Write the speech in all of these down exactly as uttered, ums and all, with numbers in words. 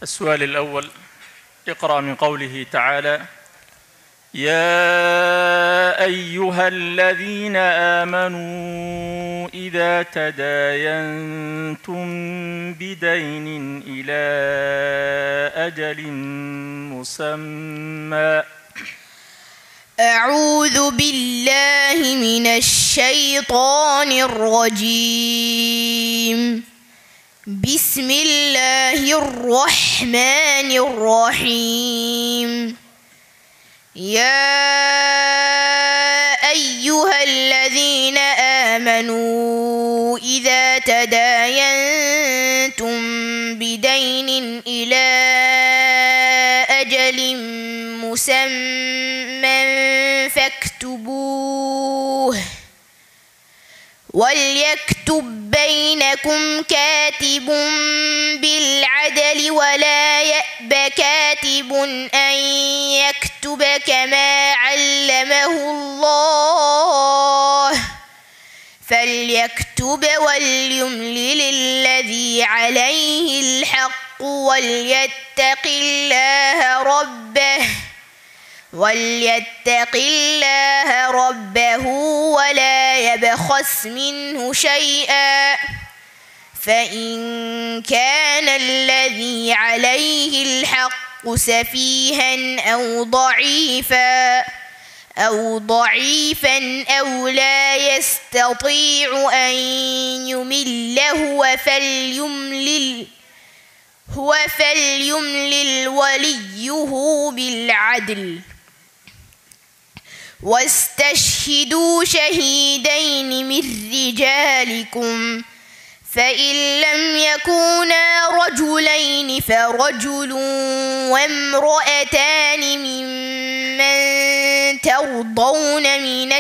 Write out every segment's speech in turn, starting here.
السؤال الأول: اقرأ من قوله تعالى: يا أيها الذين آمنوا إذا تداينتم بدين إلى أجل مسمى. أعوذ بالله من الشيطان الرجيم. بسم الله الرحمن الرحيم. يا أيها الذين آمنوا إذا تداينتم بدين إلى أجل مسمى فاكتبوه وليكتب بينكم كاتب بالعدل ولا يأب كاتب أن يكتب كما علمه الله فليكتب وليملل الذي عليه الحق وليتق الله ربه وليتق الله ربه ولا يبخس منه شيئا فإن كان الذي عليه الحق سفيها أو ضعيفا أو ضعيفا أو لا يستطيع أن يمل هو فليملل هو فليملل وليه بالعدل واستشهدوا شهيدين من رجالكم فإن لم يكونا رجلين فرجل وامرأتان ممن ترضون من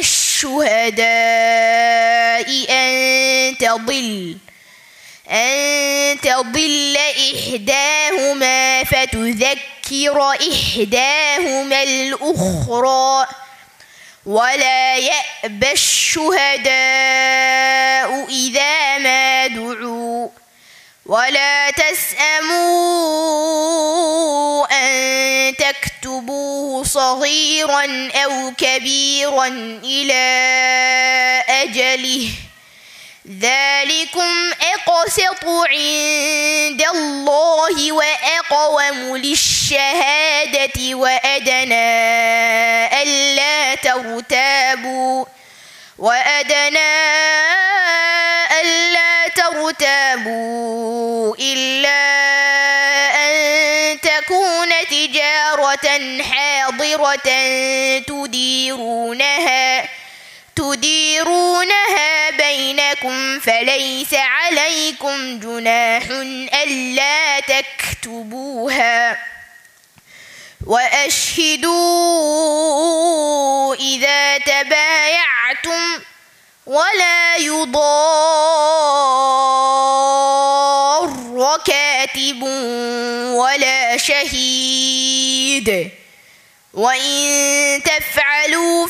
الشهداء أن تضل أن تضل إحداهما فتذكر إحداهما الأخرى ولا يأبى الشهداء إذا ما دعوا ولا تسأموا أن تكتبوه صغيرا أو كبيرا إلى أجله ذلكم أقسط عند الله وأقوم للشهادة وأدنى ألا ترتابوا وأدنى ألا ترتابوا إلا أن تكون تجارة حاضرة تديرونها تديرونها بينكم فليس عليكم جناح ألا تكتبوها وأشهدوا إذا تبايعتم ولا يضار كاتب ولا شهيد وإن تفعلوا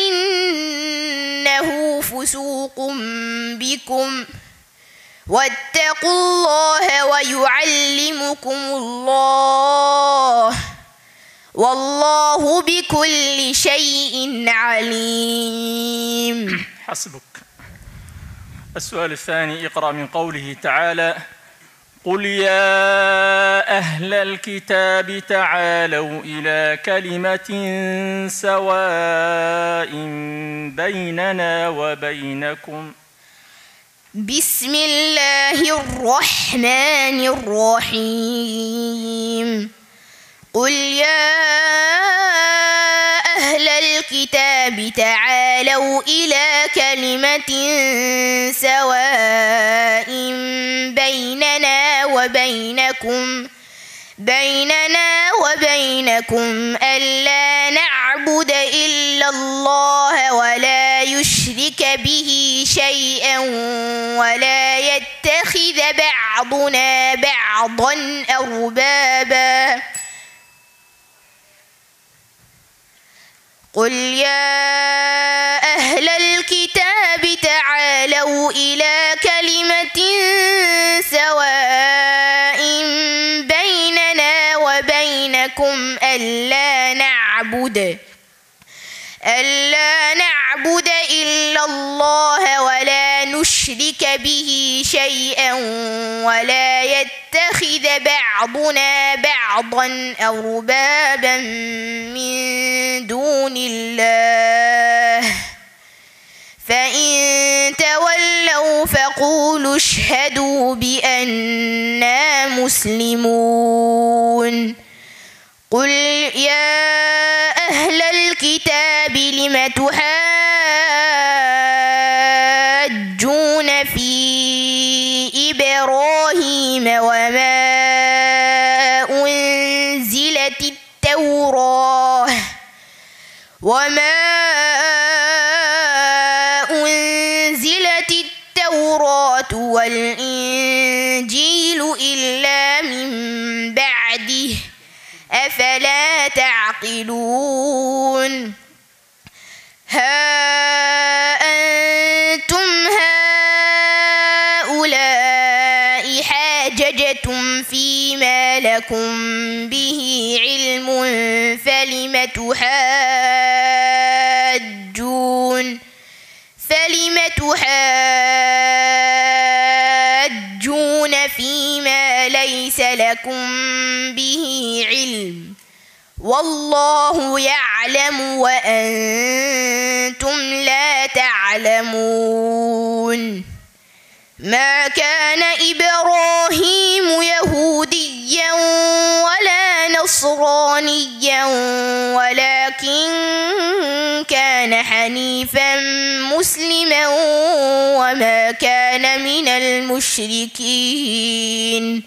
فإنه فسوق بكم واتقوا الله ويعلمكم الله والله بكل شيء عليم. حسبك. السؤال الثاني: اقرأ من قوله تعالى: قل يا أهل الكتاب تعالوا إلى كلمة سواء بيننا وبينكم. بسم الله الرحمن الرحيم. قل يا أهل الكتاب تعالوا إلى كلمة سواء بيننا وبينكم بيننا وبينكم ألا نعبد إلا الله ولا يشرك به شيئا ولا يتخذ بعضنا بعضا أربابا. قل يا أهل الكتاب تعالوا إلى كلمة سواء بيننا ألا نعبد إلا الله ولا نشرك به شيئا ولا يتخذ بعضنا بعضا أربابا من دون الله فإن تولوا فقولوا اشهدوا بأننا مسلمون. قل يا أهل الكتاب لم تحاجون في إبراهيم وما أنزلت التوراة وما أنزلت التوراة والإنجيل إلا من بعده أفلا تعقلون. ها أنتم هؤلاء حاججتم فيما لكم به علم فلم تحاجون فلم تحاجون فيما ليس لكم به علم والله يعلم وأنتم لا تعلمون. ما كان إبراهيم يهوديا ولا نصرانيا ولكن كان حنيفا مسلما وما كان من المشركين.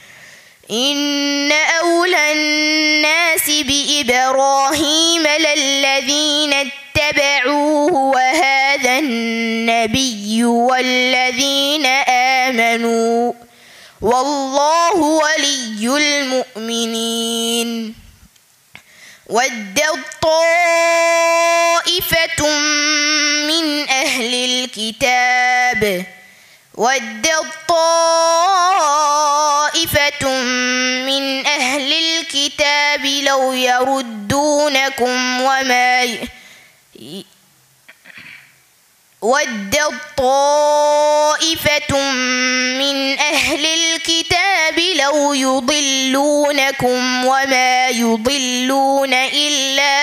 إن أولى الناس بإبراهيم للذين اتبعوه وهذا النبي والذين آمنوا والله ولي المؤمنين. ودت طائفة من أهل الكتاب ودت طائفة من أهل الكتاب لو يردونكم وما ي... ودت طائفة من أهل الكتاب لو يضلونكم وما يضلون إلا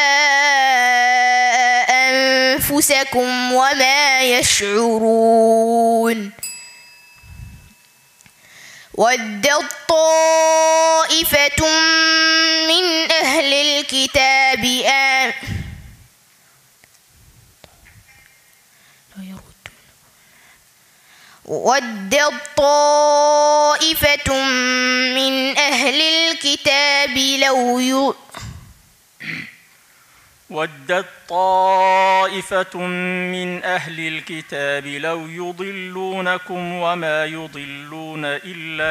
أنفسكم وما يشعرون. ودت طائفة من أهل الكتاب آمنوا ودت طائفة من أهل الكتاب لو ي... ودت طائفة من أهل الكتاب لو يضلونكم وما يضلون إلا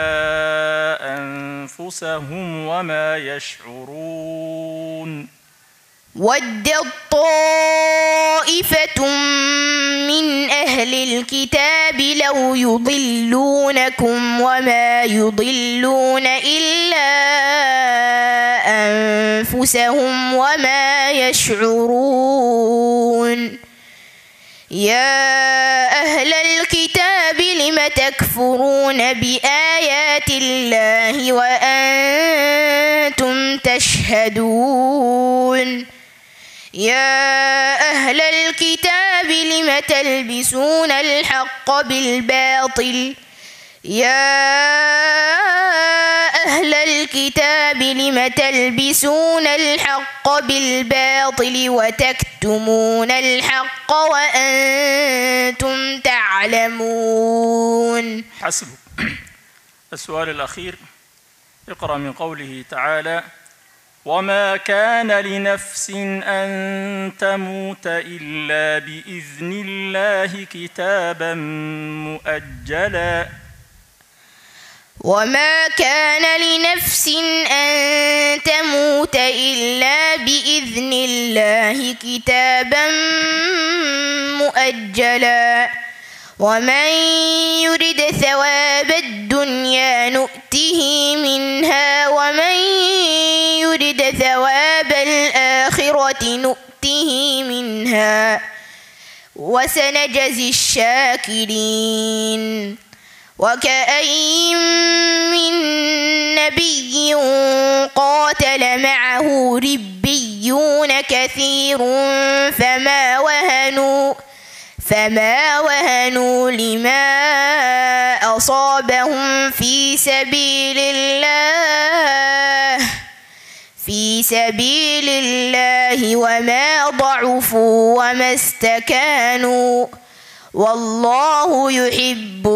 أنفسهم وما يشعرون. ودت طائفة من أهل الكتاب لو يضلونكم وما يضلون إلا أنفسهم وما يشعرون. يا أهل الكتاب لم تكفرون بآيات الله وأنتم تشهدون. يا أهل الكتاب لم تلبسون الحق بالباطل يا أهل الكتاب لم تلبسون الحق بالباطل وتكتمون الحق وأنتم تعلمون. حسبك. السؤال الأخير اقرأ من قوله تعالى: وما كان لنفس أن تموت إلا بإذن الله كتابا مؤجلا. وما كان لنفس أن تموت إلا بإذن الله كتابا مؤجلا. ومن يرد ثواب الدنيا نؤته منها ومن يرد ثواب الآخرة نؤته نجيه منها وسنجزي الشاكرين. وكأين من نبي قاتل معه ربيون كثير فما وهنوا فما وهنوا لما أصابهم في سبيل الله في سبيل الله وما ضعفوا وما استكانوا والله يحب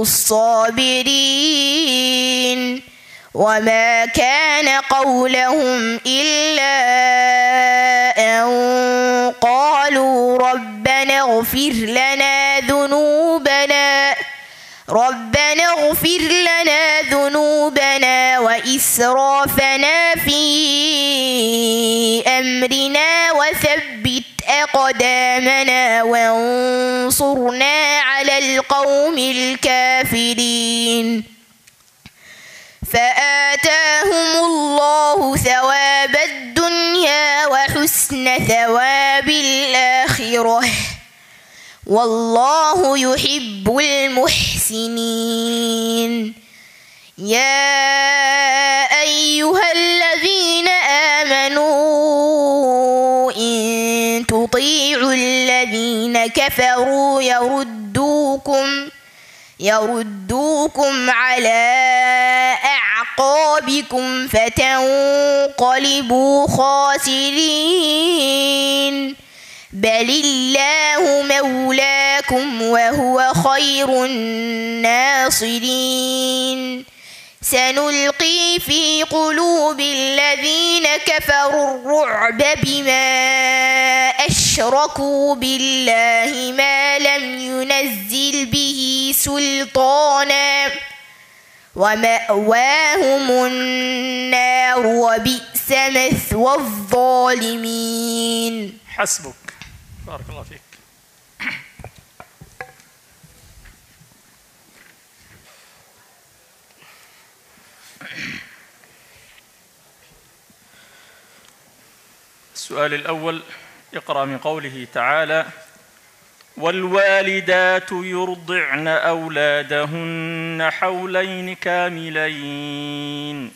الصابرين. وما كان قولهم إلا أن قالوا ربنا اغفر لنا ذنوبنا ربنا اغفر لنا ذنوبنا وإسرافنا في أمرنا وثبت أقدامنا وانصرنا على القوم الكافرين. فآتاهم الله ثواب الدنيا وحسن ثواب الآخرة والله يحب المحسنين. يا أيها الذين آمنوا إن تطيعوا الذين كفروا يردوكم يردوكم على أعقابكم فتنقلبوا خاسرين. بل الله مولاكم وهو خير الناصرين. سنلقي في قلوب الذين كفروا الرعب بما أشركوا بالله ما لم ينزل به سلطانا ومأواهم النار وبئس مثوى الظالمين. حسبك. بارك الله فيك. السؤال الأول اقرأ من قوله تعالى: والوالدات يرضعن أولادهن حولين كاملين.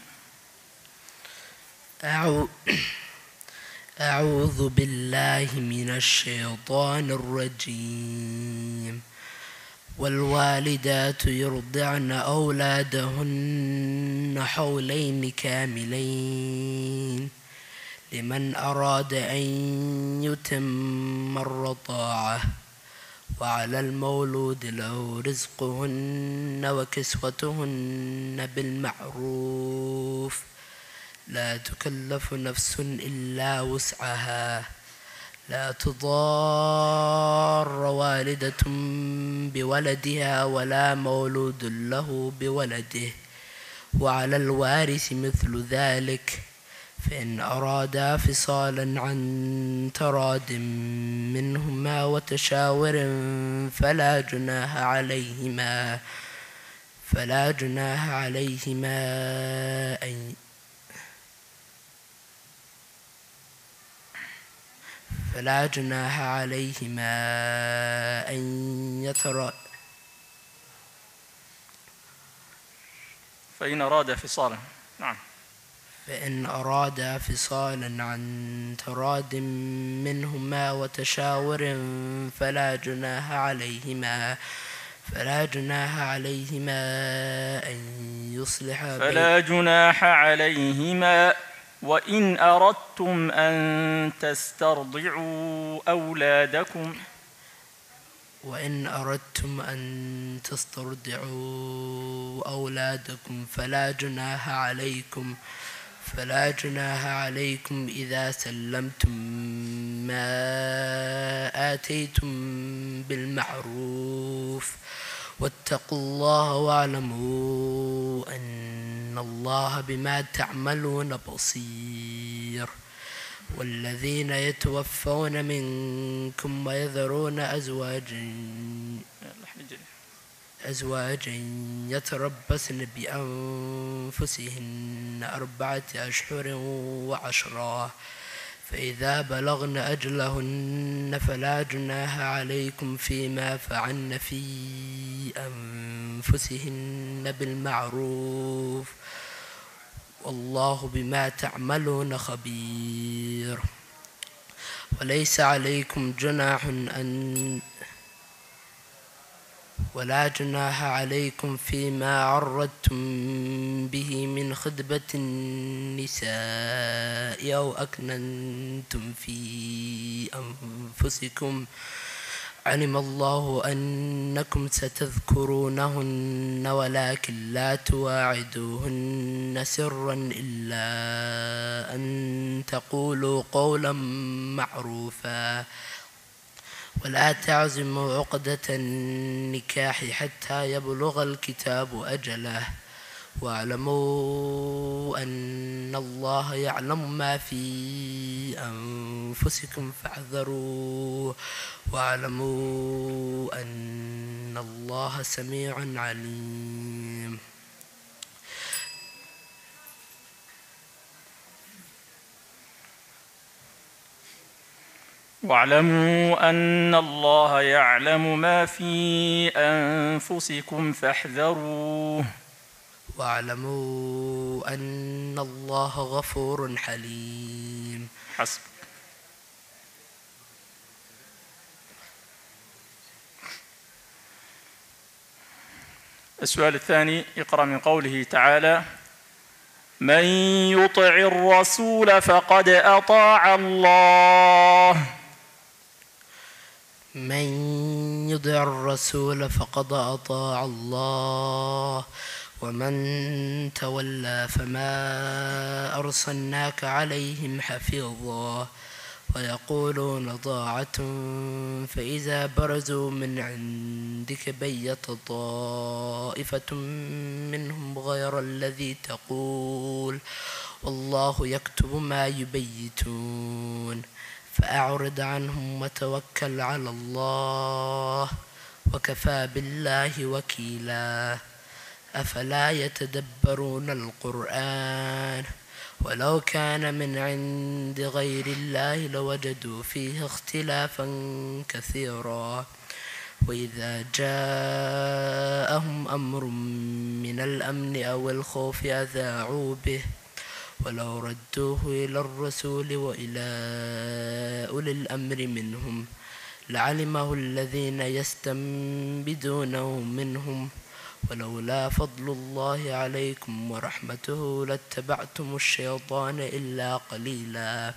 أعوذ بالله من الشيطان الرجيم. والوالدات يرضعن أولادهن حولين كاملين لمن أراد أن يتم الرضاعة وعلى المولود له رزقهن وكسوتهن بالمعروف لا تكلف نفس إلا وسعها لا تضار والدة بولدها ولا مولود له بولده وعلى الوارث مثل ذلك فإن أرادا فصالا عن تراد منهما وتشاور فلا جناح عليهما فلا جناح عليهما أن فلا جناح عليهما أن يترا فإن أراد فصالا نعم فإن أرادا فصالا عن تراد منهما وتشاور فلا جناح عليهما فلا جناح عليهما أن يصلحا فلا جناح عليهما وإن أردتم أن تسترضعوا أولادكم وإن أردتم أن تسترضعوا أولادكم فلا جناح عليكم فلا جناح عليكم إذا سلمتم ما آتيتم بالمعروف واتقوا الله واعلموا أن الله بما تعملون بصير. والذين يتوفون منكم ويذرون أزواجا أزواجا يتربصن بأنفسهن أربعة أشهر وعشرا فإذا بلغن أجلهن فلا جناح عليكم فيما فعلن في أنفسهن بالمعروف والله بما تعملون خبير وليس عليكم جناح أن ولا جناح عليكم فيما عرضتم به من خطبة النساء أو أكننتم في أنفسكم علم الله أنكم ستذكرونهن ولكن لا تواعدوهن سرا إلا أن تقولوا قولا معروفا ولا تعزموا عقدة النكاح حتى يبلغ الكتاب أجله واعلموا أن الله يعلم ما في أنفسكم فاحذروه واعلموا أن الله سميع عليم. واعلموا أن الله يعلم ما في أنفسكم فاحذروه واعلموا أن الله غفور حليم. حسب. السؤال الثاني اقرأ من قوله تعالى: من يطع الرسول فقد أطاع الله. من يطع الرسول فقد أطاع الله ومن تولى فما أرسلناك عليهم حفيظا ويقولون طاعة فإذا برزوا من عندك بيت طائفة منهم غير الذي تقول والله يكتب ما يبيتون فأعرض عنهم وتوكل على الله وكفى بالله وكيلا. أفلا يتدبرون القرآن ولو كان من عند غير الله لوجدوا فيه اختلافا كثيرا وإذا جاءهم أمر من الأمن أو الخوف أذاعوا به ولو ردوه إلى الرسول وإلى أولي الأمر منهم لعلمه الذين يستنبدونه منهم ولولا فضل الله عليكم ورحمته لاتبعتم الشيطان إلا قليلا.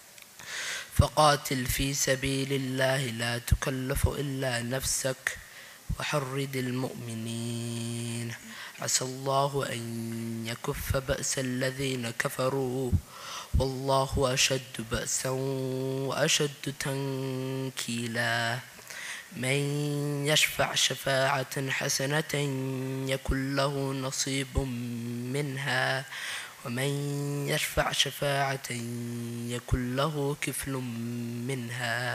فقاتل في سبيل الله لا تكلف إلا نفسك وحرض المؤمنين عسى الله أن يكف بأس الذين كفروا والله أشد بأسا وأشد تنكيلا. من يشفع شفاعة حسنة يكن له نصيب منها ومن يشفع شفاعة يكن له كفل منها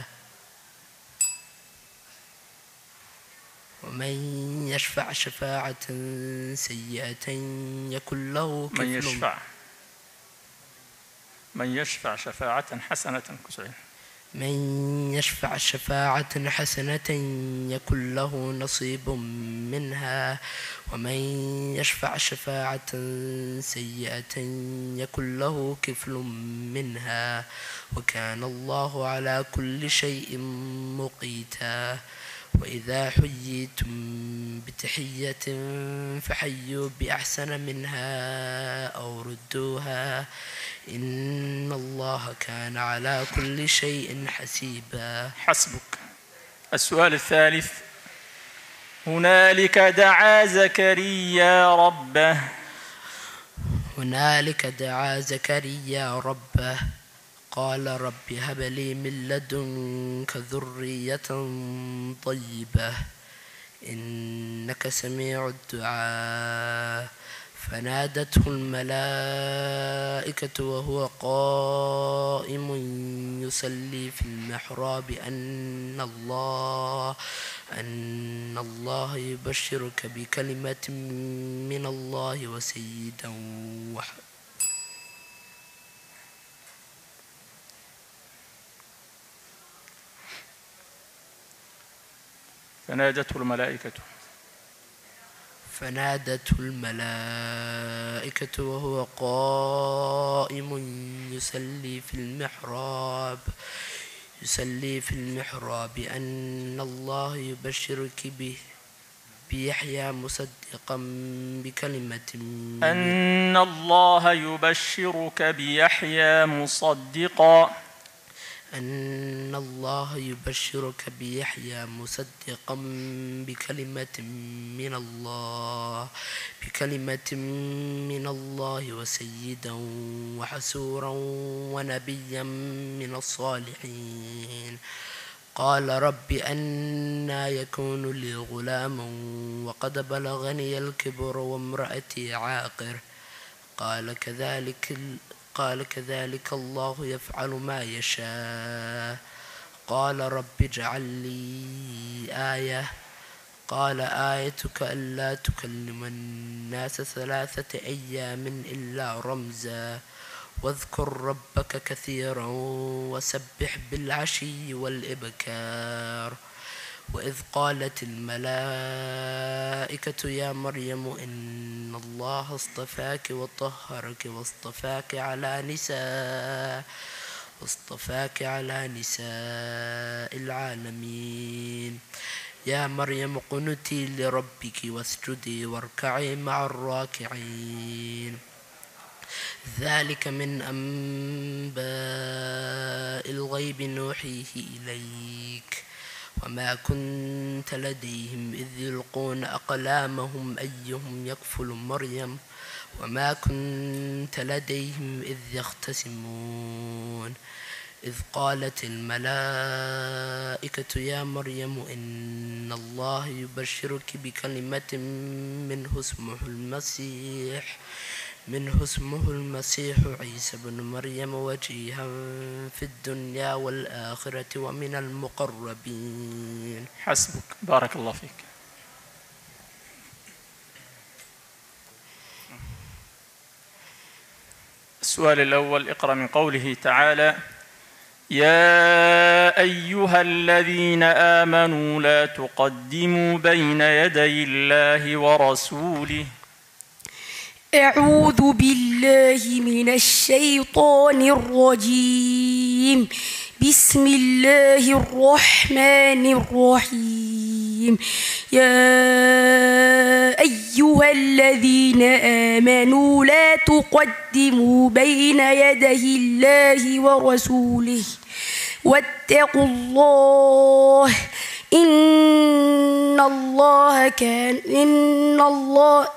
ومن يشفع شفاعة سيئة يكن له كفل من يشفع من يشفع شفاعة حسنة كسعين من يشفع شفاعة حسنة يكن له نصيب منها ومن يشفع شفاعة سيئة يكن له كفل منها وكان الله على كل شيء مقيتا. وإذا حييتم بتحية فحيوا بأحسن منها أو ردوها إن الله كان على كل شيء حسيبا. حسبك. السؤال الثالث: هنالك دعا زكريا ربه. هنالك دعا زكريا ربه قال رب هب لي من لدنك ذرية طيبة إنك سميع الدعاء. فنادته الملائكة وهو قائم يصلي في المحراب أن الله أن الله يبشرك بكلمة من الله وسيدا وح فنادته الملائكة فنادته الملائكة وهو قائم يصلي في المحراب يصلي في المحراب أن الله يبشرك به بيحيى مصدقا بكلمة أن الله يبشرك بيحيى مصدقا أن الله يبشرك بيحيى مصدقا بكلمة من الله بكلمة من الله وسيدا وحسورا ونبيا من الصالحين. قال رب أنى يكون لي غلام وقد بلغني الكبر وامرأتي عاقر. قال كذلك قال كذلك الله يفعل ما يشاء. قال رب اجعل لي آية. قال آيتك ألا تكلم الناس ثلاثة أيام إلا رمزا واذكر ربك كثيرا وسبح بالعشي والإبكار. وإذ قالت الملائكة يا مريم إن الله اصطفاك وطهرك واصطفاك على نساء واصطفاك على نساء العالمين. يا مريم قنتي لربك واسجدي واركعي مع الراكعين. ذلك من أنباء الغيب نوحيه إليك وما كنت لديهم إذ يلقون أقلامهم أيهم يكفل مريم وما كنت لديهم إذ يختصمون. إذ قالت الملائكة يا مريم إن الله يبشرك بكلمة منه اسمه المسيح منه اسمه المسيح عيسى بن مريم وجيها في الدنيا والآخرة ومن المقربين. حسبك، بارك الله فيك. السؤال الأول، اقرأ من قوله تعالى: يا أيها الذين آمنوا لا تقدموا بين يدي الله ورسوله. أعوذ بالله من الشيطان الرجيم. بسم الله الرحمن الرحيم. يا أيها الذين آمنوا لا تقدموا بين يدي الله ورسوله واتقوا الله إن الله كان إن الله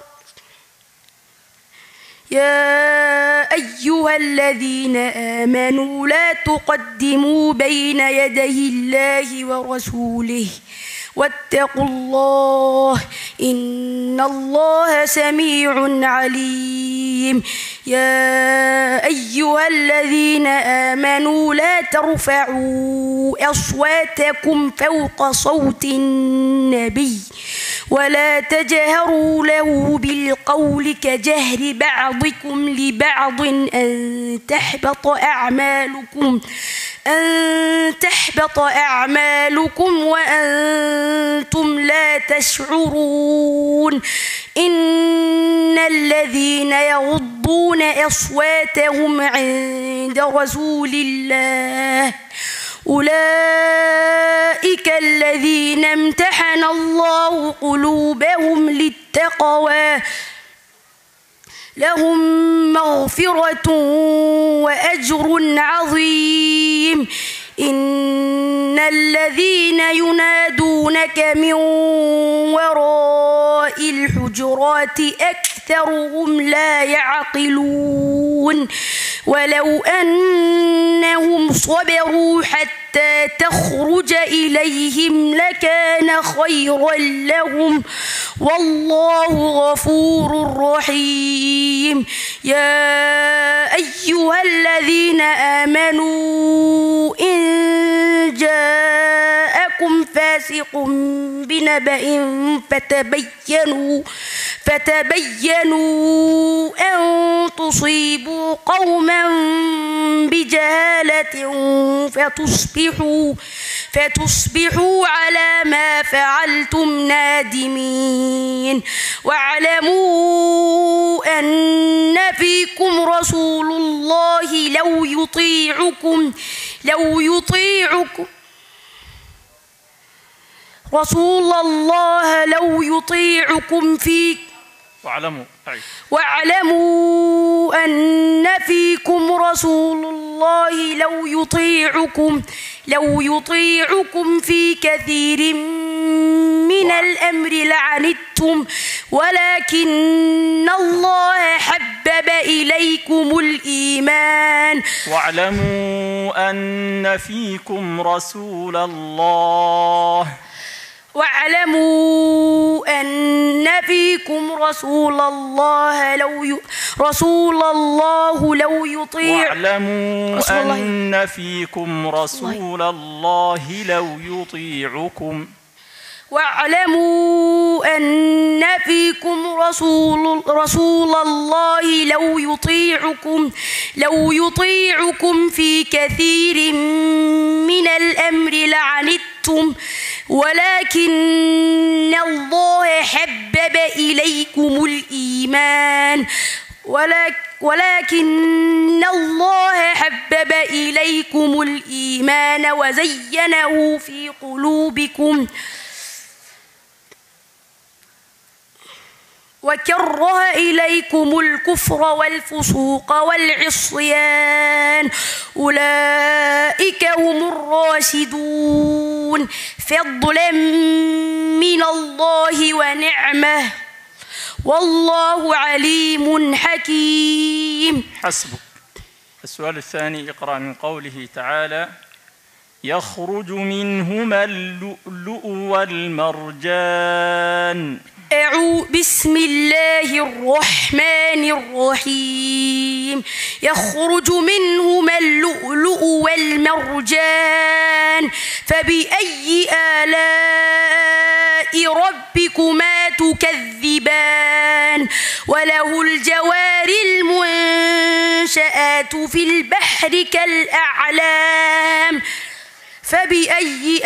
يا أيها الذين آمنوا لا تقدموا بين يدي الله ورسوله واتقوا الله إن الله سميع عليم. يا أيها الذين آمنوا لا ترفعوا أصواتكم فوق صوت النبي ولا تجهروا له بالقول كجهر بعضكم لبعض أن تحبط أعمالكم أن تحبط أعمالكم وأنتم لا تشعرون. إن الذين يغضون أصواتهم عند رسول الله أولئك الذين امتحن الله قلوبهم للتقوى لهم مغفرة وأجر عظيم. إن الذين ينادونك من وراء الحجرات أكثرهم لا يعقلون. ولو أنهم صبروا حتى تخرج إليهم لكان خيرا لهم والله غفور رحيم. يا أيها الذين آمنوا إن جاءكم فاسق بنبأ فتبينوا فتبينوا أن تصيبوا قوما بجهالة فتصبحوا فتصبحوا على ما فعلتم نادمين. واعلموا أن فيكم رسول الله لو يطيعكم لو يطيعكم رسول الله لو يطيعكم في واعلموا واعلموا أن فيكم رسول الله لو يطيعكم لو يطيعكم في كثير من الأمر لعنتم ولكن الله حبب إليكم الإيمان. واعلموا أن فيكم رسول الله واعلموا أن فيكم رسول الله لو ي... رسول الله لو يطيع واعلموا أن فيكم رسول الله لو يطيعكم واعلموا أن فيكم رسول رسول الله لو يطيعكم لو يطيعكم في كثير من الأمر لعنتم ولكن الله حبب إليكم الإيمان ولكن الله حبب إليكم الإيمان وزينه في قلوبكم وكره إليكم الكفر والفسوق والعصيان أولئك هم الراشدون فضلا من الله ونعمه والله عليم حكيم. حسبك. السؤال الثاني اقرأ من قوله تعالى يخرج منهما اللؤلؤ والمرجان. أعوذ بسم الله الرحمن الرحيم يخرج منهما اللؤلؤ والمرجان فبأي آلاء ربكما تكذبان وله الجوار المنشآت في البحر كالأعلام فبأي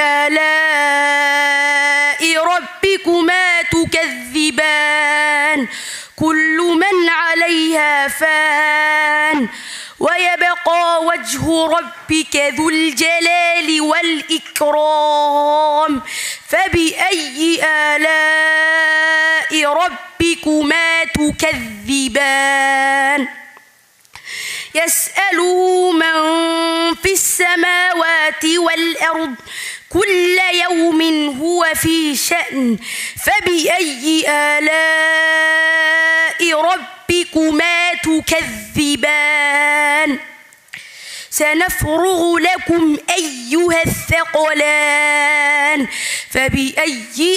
آلاء ربكما تكذبان كل من عليها فان ويبقى وجه ربك ذو الجلال والإكرام فبأي آلاء ربكما تكذبان يسأله من في السماوات والأرض كل يوم هو في شأن فبأي آلاء ربكما تكذبان سنفرغ لكم أيها الثقلان فبأي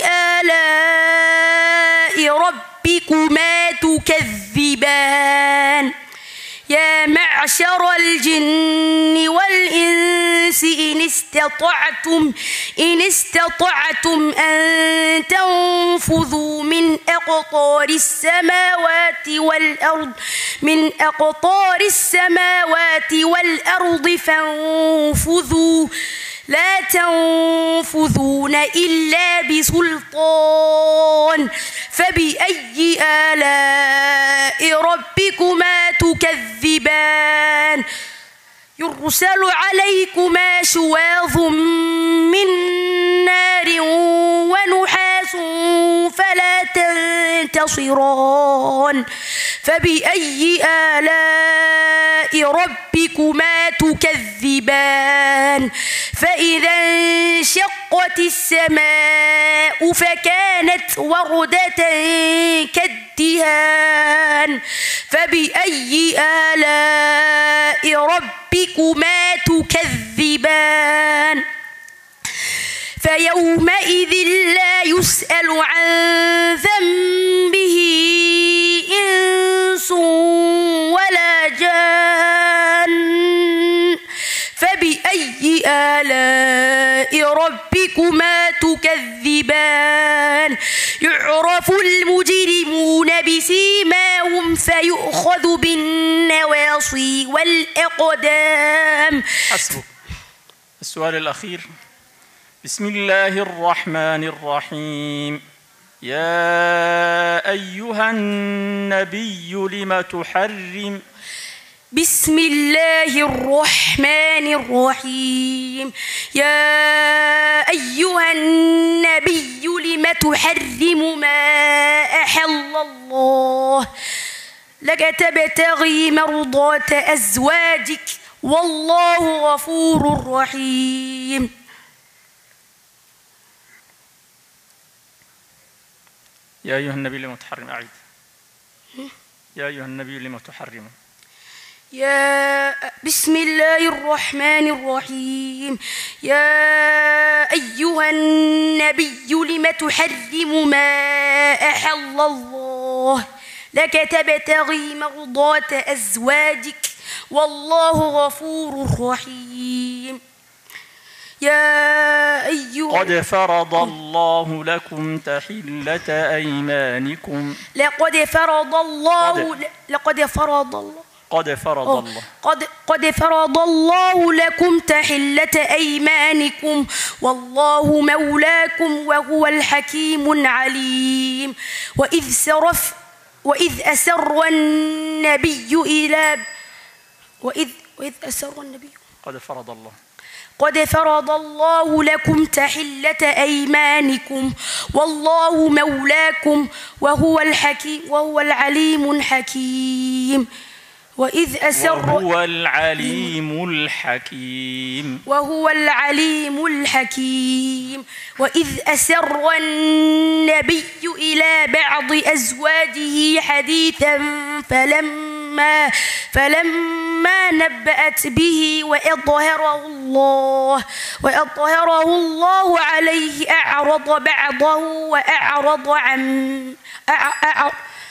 آلاء ربكما تكذبان يا معشر الجن والإنس إن استطعتم إن استطعتم أن تنفذوا من أقطار السماوات والأرض من أقطار السماوات والأرض فانفذوا لا تنفذون إلا بسلطان فبأي آلاء ربكما تكذبان يرسل عليكما شواظ من نار ونحاس فلا تنتصران فبأي آلاء ربكما تكذبان فإذا انشقت السماء فكانت وردة كالدهان فبأي آلاء ربكما تكذبان فيومئذ لا يسأل عن ذنبه إنس ولا جان فبأي آلاء ربكما تكذبان يعرف المجرمون بسيماهم فيؤخذ بالنواصي والأقدام. حسبك. السؤال الأخير. بسم الله الرحمن الرحيم. يا أيها النبي لم تحرم. بسم الله الرحمن الرحيم. يا أيها النبي لم تحرم ما أحل الله لك تبتغي مرضات أزواجك والله غفور رحيم. يا أيها النبي لم تحرم. أعيد. يا أيها النبي لم تحرم. يا بسم الله الرحمن الرحيم. يا أيها النبي لم تحرم ما أحل الله لك تبتغي مرضات أزواجك والله غفور رحيم. يا أيها قد فرض الله لكم تحلة أيمانكم. لقد فرض الله قد. لقد فرض الله قد فرض الله قد قد فرض الله لكم تحلة أيمانكم والله مولاكم وهو الحكيم العليم. وإذ سرف وإذ أسر النبي إلى وإذ وإذ أسر النبي قد فرض الله قد فرض الله لكم تحلة أيمانكم والله مولاكم وهو الحكيم وهو العليم الحكيم. وإذ أسر وهو العليم الحكيم وهو العليم الحكيم. وإذ أسر النبي إلى بعض أزواجه حديثا فلما فلما نبأت به وأظهره الله وأظهره الله عليه أعرض بعضه وأعرض عن أعرض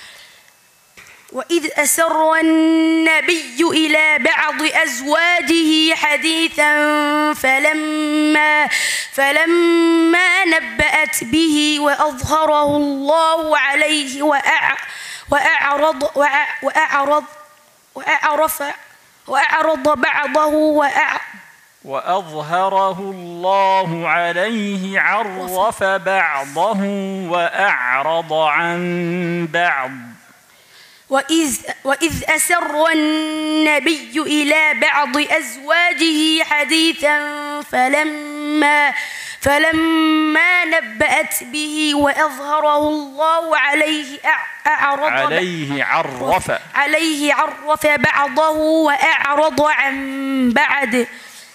وإذ أسر النبي إلى بعض أزواجه حديثا فلما فلما نبأت به وأظهره الله عليه وأعرض وأعرض وأعرف وأعرض بعضه وأعرض وأظهره الله عليه عرف بعضه وأعرض عن بعض. وإذ, وإذ أسر النبي إلى بعض أزواجه حديثا فلما فلما نبأت به وأظهره الله عليه أعرض عليه عرف عليه عرف بعضه وأعرض عن بعد.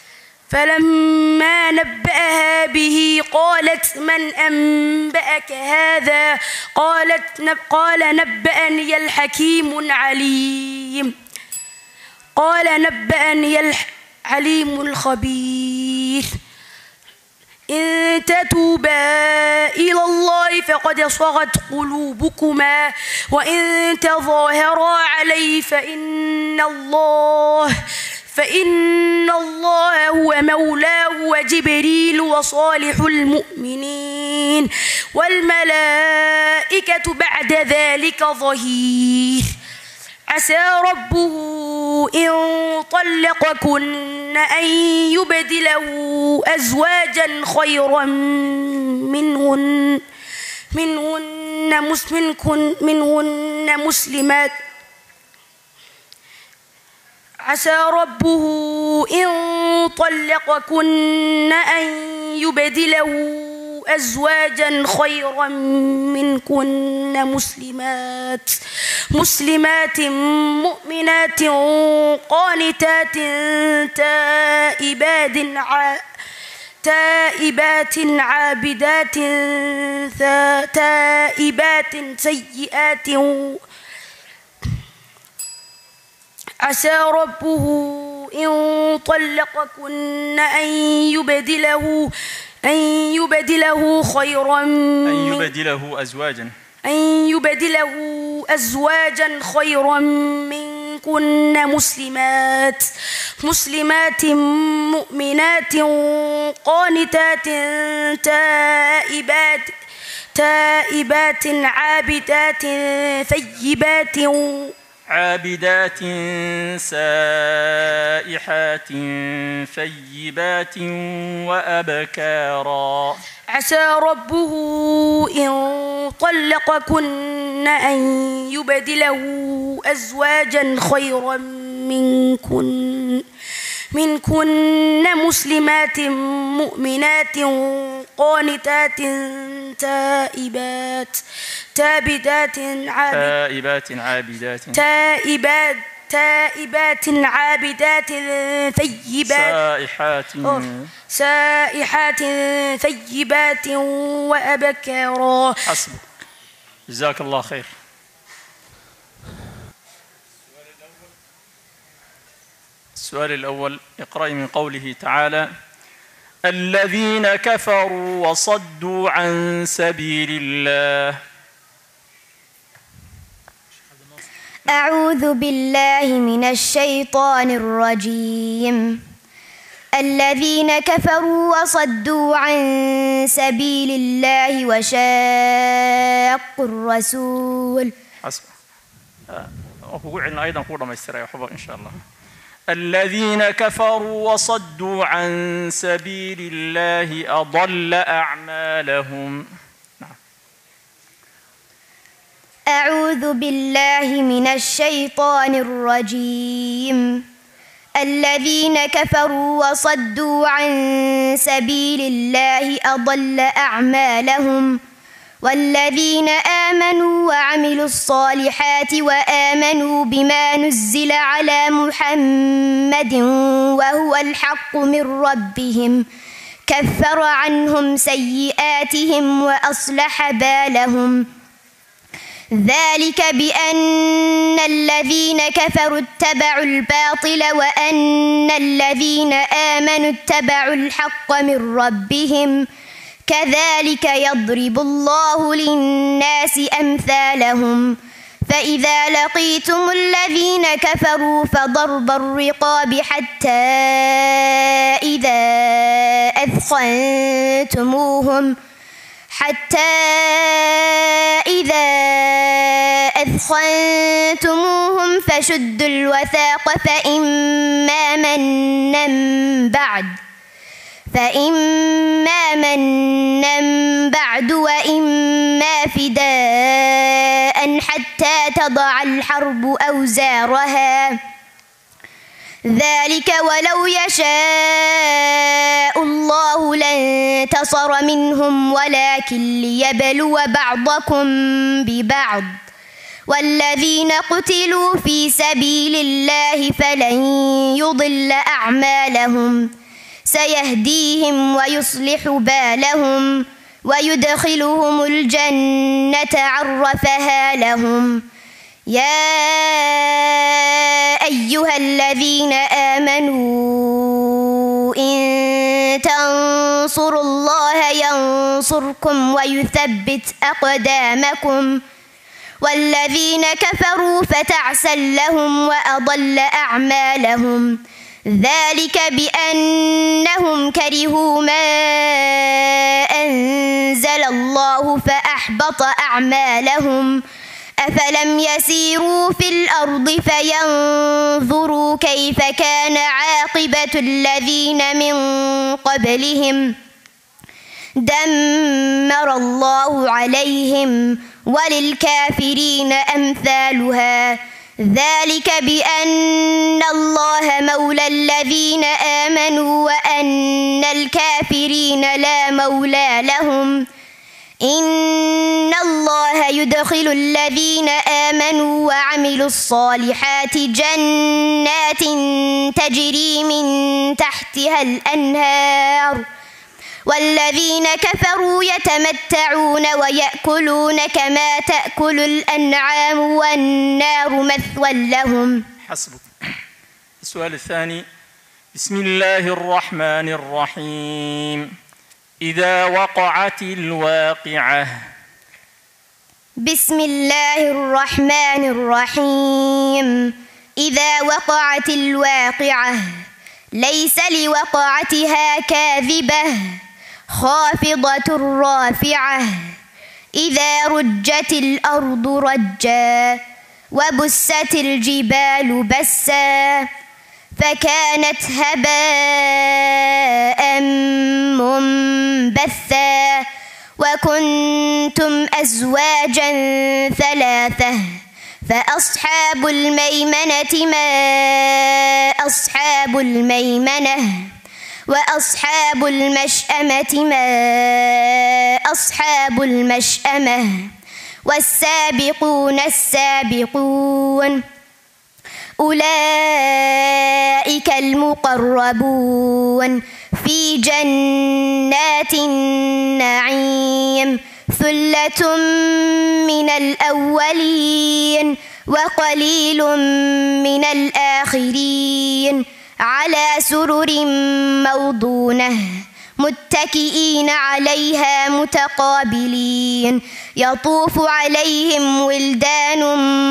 فلما نبأها به قالت من أنبأك هذا قالت نب قال نبأني الحكيم العليم قال نبأني العليم الخبير. إن تتوبا إلى الله فقد صغت قلوبكما وإن تظاهرا عليه فإن الله فإن الله هو مولاه وجبريل وصالح المؤمنين والملائكة بعد ذلك ظهير. عسى ربه إن طلقكن أن يبدله أزواجا خيرا منهن منهن مسلمات منهن مسلمات عسى ربه إن طلقكن أن يبدله أزواجا خيرا منكن مسلمات مسلمات مؤمنات قانتات تائبات تائبات عابدات تائبات سيئات. عسى ربه إن طلقكن أن يبدله أن يبدله خيرا أن يبدله أزواجا أن يبدله أزواجا خيرا من منكن مسلمات مسلمات مؤمنات قانتات تائبات تائبات عابدات ثيبات عابدات سائحات ثيبات وأبكارا عسى ربه إن طلقكن أن يبدله أزواجا خيرا منكن منكن مسلمات مؤمنات قانتات تائبات تابدات تائبات عابدات تائبات تائبات عابدات ثيبات سائحات سائحات ثيبات وأبكارا. حسبك، جزاك الله خير. السؤال الأول، اقرأي من قوله تعالى: الذين كفروا وصدوا عن سبيل الله. أعوذ بالله من الشيطان الرجيم. الذين كفروا وصدوا عن سبيل الله وشاقوا الرسول. حسب. وقعنا أيضا قولنا ما يسترى إن شاء الله. الذين كفروا وصدوا عن سبيل الله أضل أعمالهم. نعم. أعوذ بالله من الشيطان الرجيم. الذين كفروا وصدوا عن سبيل الله أضل أعمالهم والذين آمنوا وعملوا الصالحات وآمنوا بما نزل على محمد وهو الحق من ربهم كفر عنهم سيئاتهم وأصلح بالهم. ذلك بأن الذين كفروا اتبعوا الباطل وأن الذين آمنوا اتبعوا الحق من ربهم كذلك يضرب الله للناس أمثالهم. فإذا لقيتم الذين كفروا فضرب الرقاب حتى إذا أثخنتموهم حتى إذا أثخنتموهم فشدوا الوثاق فإما منا بعد فإما منا بعد وإما فداء حتى تضع الحرب أوزارها. ذلك ولو يشاء الله لانتصر منهم ولكن ليبلو بعضكم ببعض والذين قتلوا في سبيل الله فلن يضل أعمالهم سيهديهم ويصلح بالهم ويدخلهم الجنة عرفها لهم. يا أيها الذين آمنوا إن تنصروا الله ينصركم ويثبت أقدامكم والذين كفروا فتعسا لهم وأضل أعمالهم. ذلك بأنهم كرهوا ما أنزل الله فأحبط أعمالهم. أفلم يسيروا في الأرض فينظروا كيف كان عاقبة الذين من قبلهم دمر الله عليهم وللكافرين أمثالها. ذلك بأن الله مولى الذين آمنوا وأن الكافرين لا مولى لهم. إن الله يدخل الذين آمنوا وعملوا الصالحات جنات تجري من تحتها الأنهار والذين كفروا يتمتعون ويأكلون كما تأكل الأنعام والنار مثوى لهم. حسبك. السؤال الثاني: بسم الله الرحمن الرحيم. إذا وقعت الواقعة. بسم الله الرحمن الرحيم. إذا وقعت الواقعة ليس لوقعتها كاذبة خافضة رافعة إذا رجت الأرض رجا وبست الجبال بسا فكانت هباء منبثا وكنتم أزواجا ثلاثة فأصحاب الميمنة ما أصحاب الميمنة وأصحاب المشأمة ما أصحاب المشأمة والسابقون السابقون أولئك المقربون في جنات النعيم ثلة من الأولين وقليل من الآخرين على سرر موضونة متكئين عليها متقابلين يطوف عليهم ولدان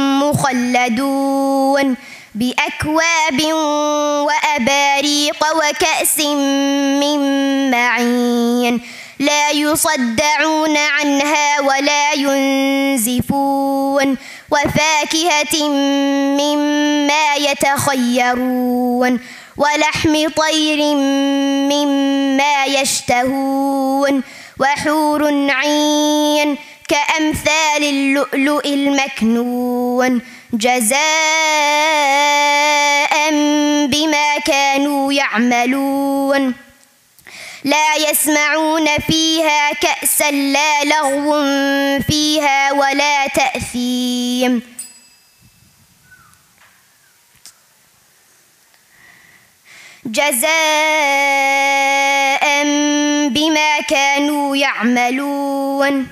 مخلدون بأكواب وأباريق وكأس من معين لا يصدعون عنها ولا ينزفون وفاكهة مما يتخيرون ولحم طير مما يشتهون وحور عين كأمثال اللؤلؤ المكنون جزاء بما كانوا يعملون لا يسمعون فيها كأسا لا لغو فيها ولا تأثيم جزاء بما كانوا يعملون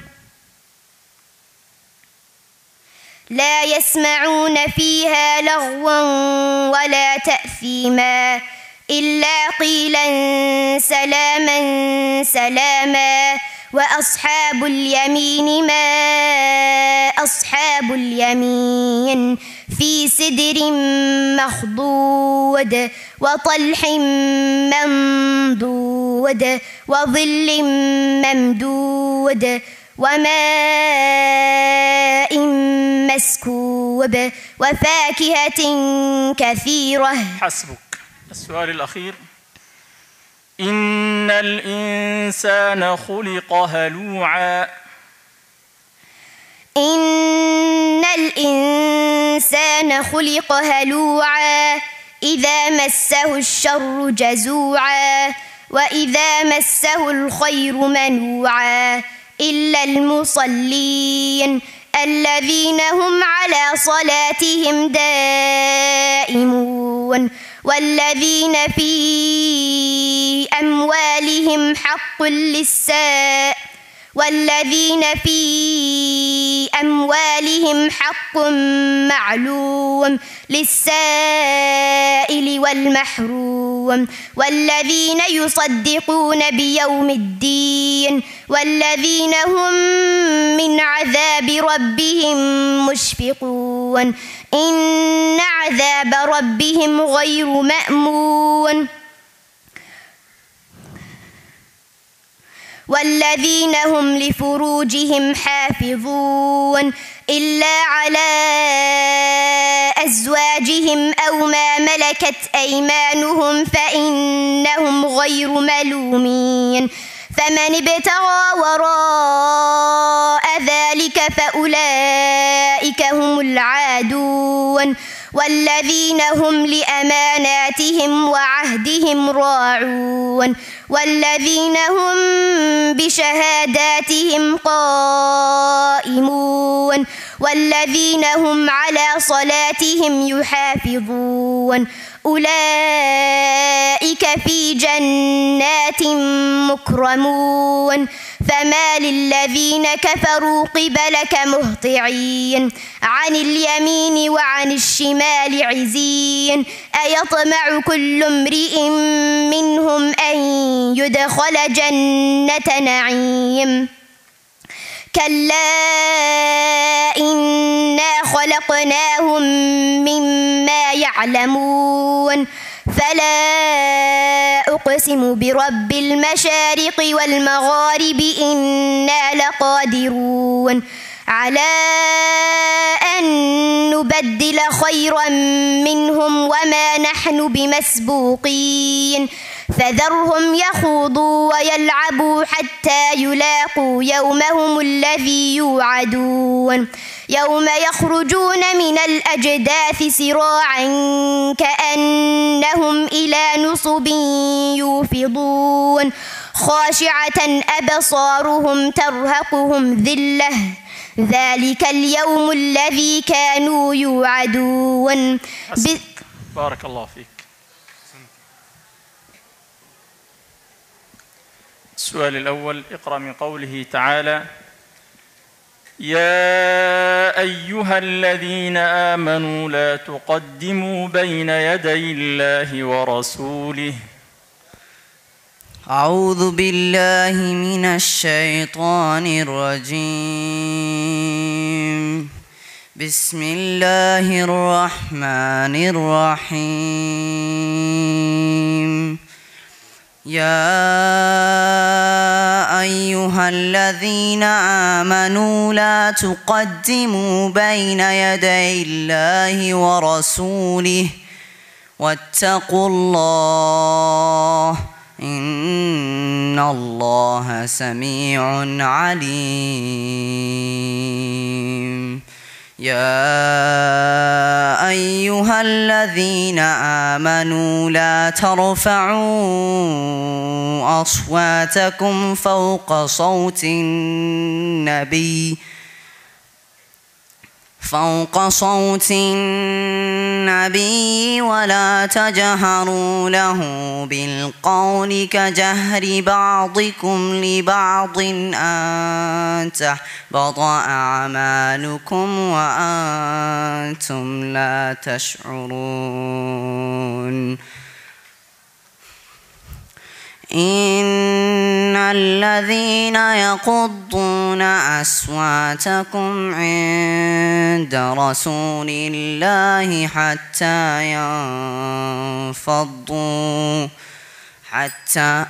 لا يسمعون فيها لغوا ولا تأثيما إلا قيلا سلاما سلاما وأصحاب اليمين ما أصحاب اليمين في سدر مخضود وطلح منضود وظل ممدود وماء مسكوب وفاكهة كثيرة. حسبك. السؤال الأخير: إن الإنسان خلق هلوعا. إن الإنسان خلق هلوعا إذا مسه الشر جزوعا وإذا مسه الخير منوعا إلا المصلين الذين هم على صلاتهم دائمون والذين في أموالهم حق للسائل والذين في أموالهم حق معلوم للسائل والمحروم والذين يصدقون بيوم الدين والذين هم من عذاب ربهم مشفقون إن عذاب ربهم غير مأمون والذين هم لفروجهم حافظون إلا على أزواجهم أو ما ملكت أيمانهم فإنهم غير ملومين فمن ابتغى وراء ذلك فأولئك هم العادون والذين هم لأماناتهم وعهدهم راعون والذين هم بشهاداتهم قائمون والذين هم على صلاتهم يحافظون أولئك في جنات مكرمون فما للذين كفروا قبلك مهطعين عن اليمين وعن الشمال عزين أيطمع كل امرئ منهم أن يدخل جنة نعيم كلا إنا خلقناهم مما يعلمون فلا أقسم برب المشارق والمغارب إنا لقادرون على أن نبدل خيرا منهم وما نحن بمسبوقين فذرهم يخوضوا ويلعبوا حتى يلاقوا يومهم الذي يوعدون يوم يخرجون من الأجداث سراعا كأنهم إلى نصب يوفضون خاشعة أبصارهم ترهقهم ذلة ذلك اليوم الذي كانوا يوعدون. بارك الله فيك. السؤال الأول، اقرأ من قوله تعالى: يا أيها الذين آمنوا لا تقدموا بين يدي الله ورسوله. أعوذ بالله من الشيطان الرجيم. بسم الله الرحمن الرحيم. يا أيها الذين آمنوا لا تقدموا بين يدي الله ورسوله واتقوا الله إن الله سميع عليم. يا أيها الذين آمنوا لا ترفعوا أصواتكم فوق صوت النبي فوق صوت النبي ولا تجهروا له بالقول كجهر بعضكم لبعض أن تحبط أعمالكم وأنتم لا تشعرون. إن الذين يغضون أصواتكم عند رسول الله حتى ينفضوا حتى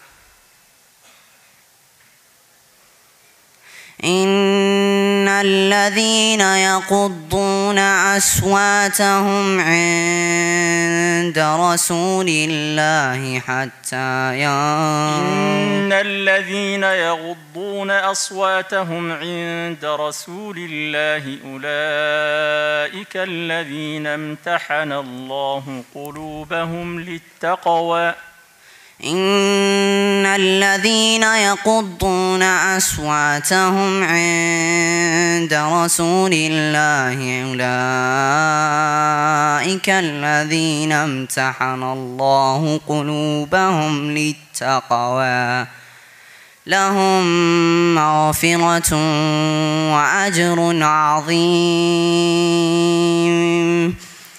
إن الذين يغضون أصواتهم عند رسول الله حتى إن الذين يغضون أصواتهم عند رسول الله أولئك الذين امتحن الله قلوبهم للتقوى. إن الذين يغضون أصواتهم عند رسول الله أولئك الذين امتحن الله قلوبهم للتقوى لهم مغفرة وأجر عظيم.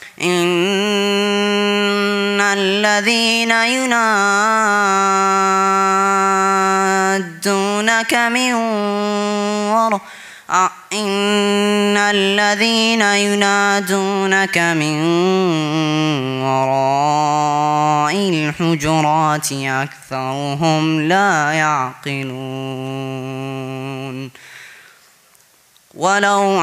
إن الذين ينادونك من وراء إن الذين ينادونك من وراء الحجرات أكثرهم لا يعقلون. ولو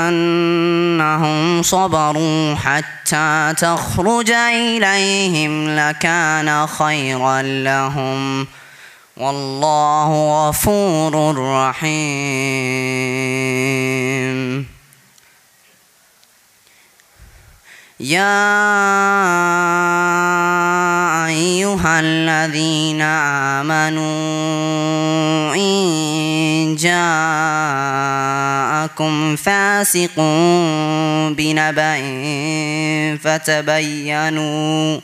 أنهم صبروا حتى تخرج إليهم لكان خيرا لهم والله غفور رحيم. يا أيها الذين آمنوا إن جاءكم فاسق بنبأ فتبينوا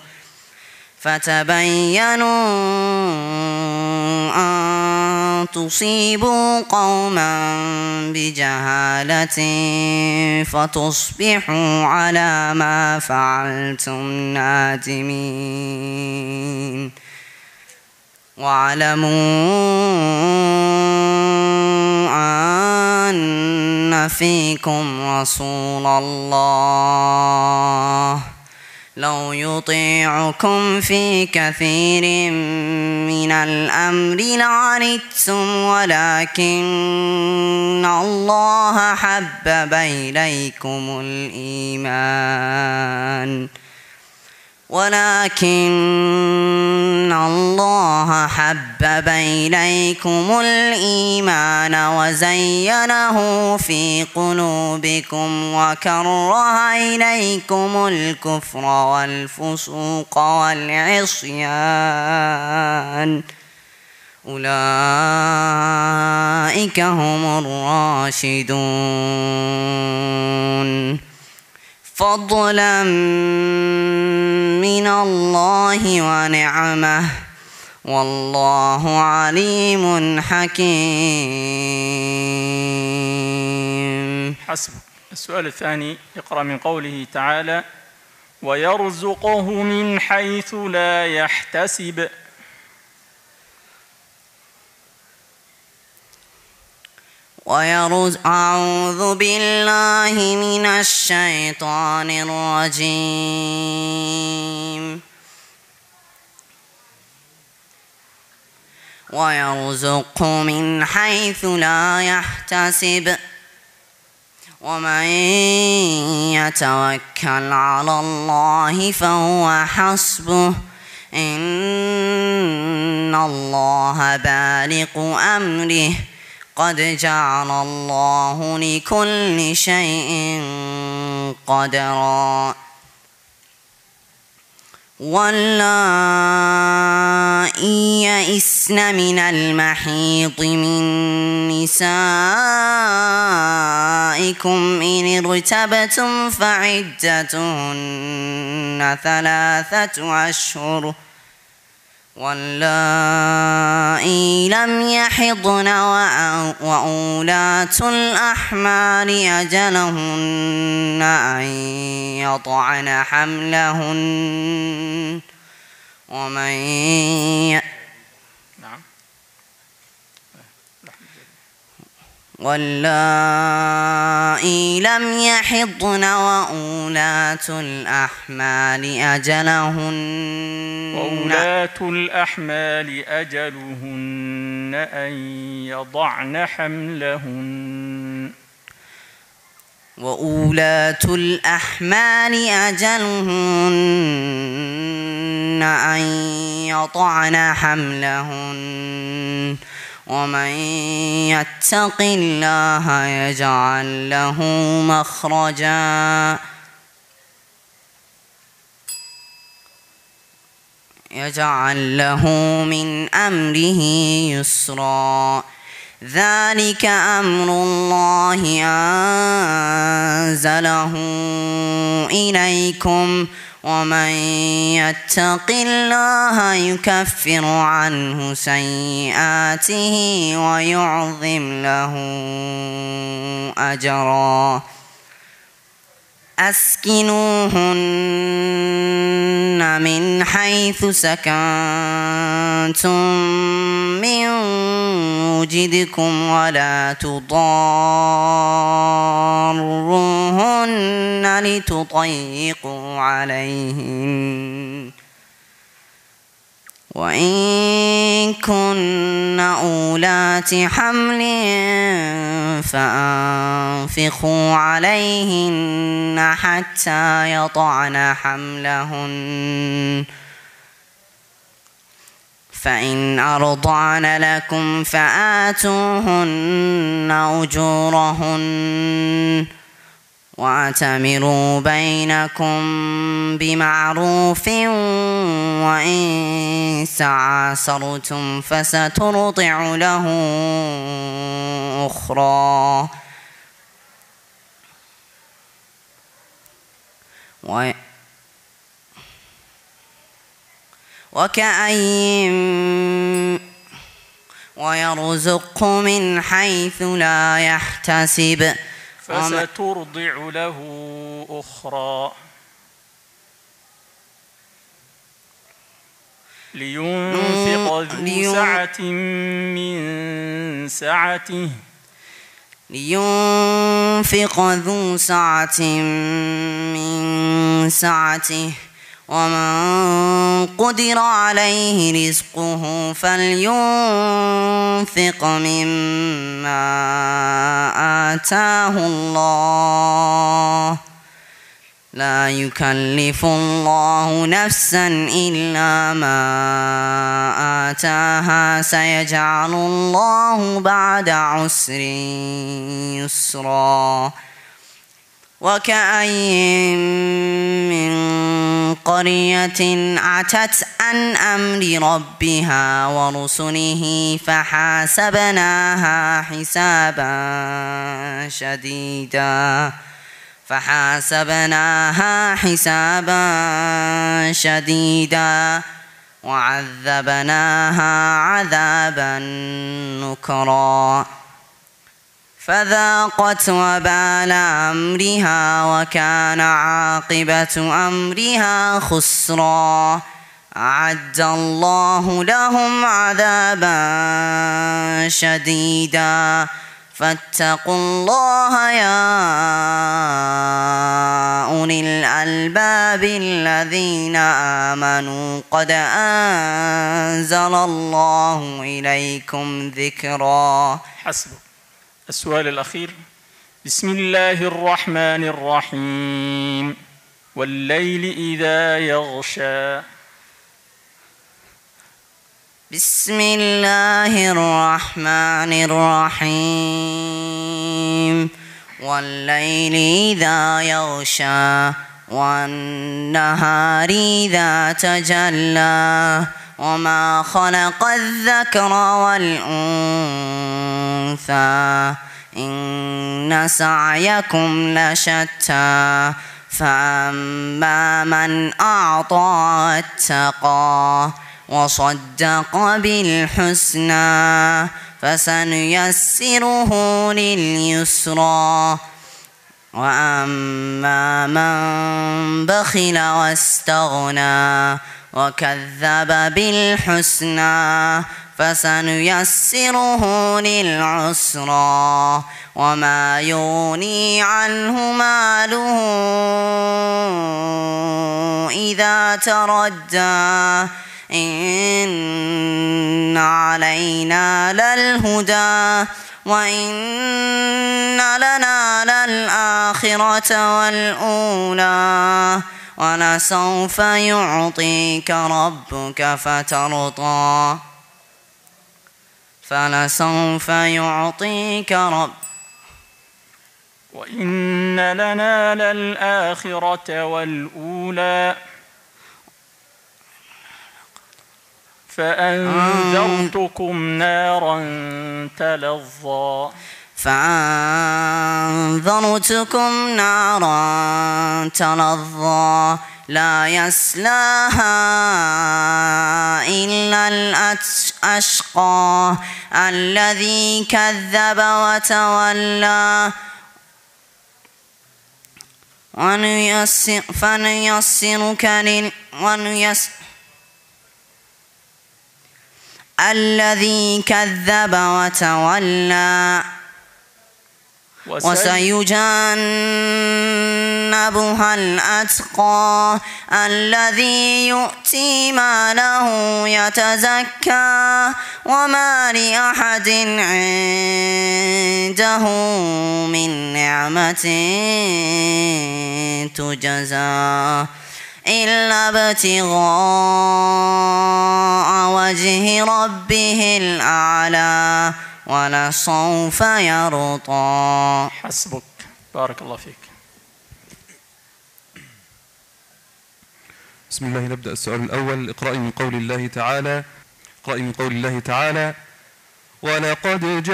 فتبينوا أن تصيبوا قوما بجهالة فتصبحوا على ما فعلتم نادمين. واعلموا أن فيكم رسول الله لو يطيعكم في كثير من الأمر لعنتم ولكن الله حبب إليكم الإيمان ولكن الله حبب إليكم الإيمان وزينه في قلوبكم وكره إليكم الكفر والفسوق والعصيان أولئك هم الراشدون فضلا من الله ونعمه والله عليم حكيم. حسب. السؤال الثاني، اقرأ من قوله تعالى: ويرزقه من حيث لا يحتسب. ويرز أعوذ بالله من الشيطان الرجيم. ويرزقه من حيث لا يحتسب ومن يتوكل على الله فهو حسبه إن الله بالغ أمره قد جعل الله لكل شيء قدرا. واللائي يئسن من المحيض من نسائكم إن ارتبتم فعدتهن ثلاثة أشهر واللائي لم يحضن وأولاة الأحمال أجلهن أن يضعن حملهن ومن ي... واللائي لم يحضن وأولاة الأحمال أجلهن وأولاة الأحمال أجلهن أن يضعن حملهن وأولاة الأحمال أجلهن أن يضعن حملهن ومن يتق الله يجعل له مخرجا يجعل له من أمره يسرا. ذلك أمر الله أنزله إليكم ومن يتق الله يكفر عنه سيئاته ويعظم له أجرا. أسكنوهن من حيث سكنتم من وجدكم ولا تضاروهن لتضيقوا عليهن وإن كن أولات حمل فأنفقوا عليهن حتى يضعن حملهن فإن أرضعن لكم فآتوهن أجورهن واعتمروا بينكم بمعروف وإن تعاسرتم فسترضع له أخرى و وكأين ويرزقه من حيث لا يحتسب فسترضع له أخرى لينفق ذو سعة من سعته لينفق ذو سعة من سعته ومن قدر عليه رزقه فلينفق مما آتاه الله لا يكلف الله نفسا إلا ما آتاها سيجعل الله بعد عسر يسرا وكأين من قرية عتت عن أمر ربها ورسله فحاسبناها حسابا شديدا فحاسبناها حسابا شديدا وعذبناها عذابا نكرا فذاقت وبال أمرها وكان عاقبة أمرها خسرا أعد الله لهم عذابا شديدا فاتقوا الله يا أولي الألباب الذين آمنوا قد أنزل الله إليكم ذكرا. حسبك. السؤال الأخير. بسم الله الرحمن الرحيم والليل إذا يغشى. بسم الله الرحمن الرحيم والليل إذا يغشى والنهار إذا تجلى وما خلق الذكر والأنثى إن سعيكم لشتى فأما من أعطى واتقى وصدق بالحسنى فسنيسره لليسرى وأما من بخل واستغنى وكذب بالحسنى فسنيسره للعسرى وما يغني عنه ماله إذا تردى إن علينا للهدى وإن لنا للآخرة والأولى ولسوف يعطيك ربك فترضى فلسوف يعطيك رب وإن لنا للآخرة والأولى فأنذرتكم نارا تلظى فأنذرتكم نارا تلظى لا يصلاها إلا الأشقى الذي كذب وتولى ونيسر فنيسرك لل ونيسر الذي كذب وتولى وسيجنبها الأتقى الذي يؤتي ماله يتزكى وما لأحد عنده من نعمة تجزى إلا ابتغاء وجه ربه الأعلى ولسوف يرضى. حسبك. بارك الله فيك. بسم الله. نبدأ السؤال الأول. اقرأي من قول الله تعالى اقرأي من قول الله تعالى ولقد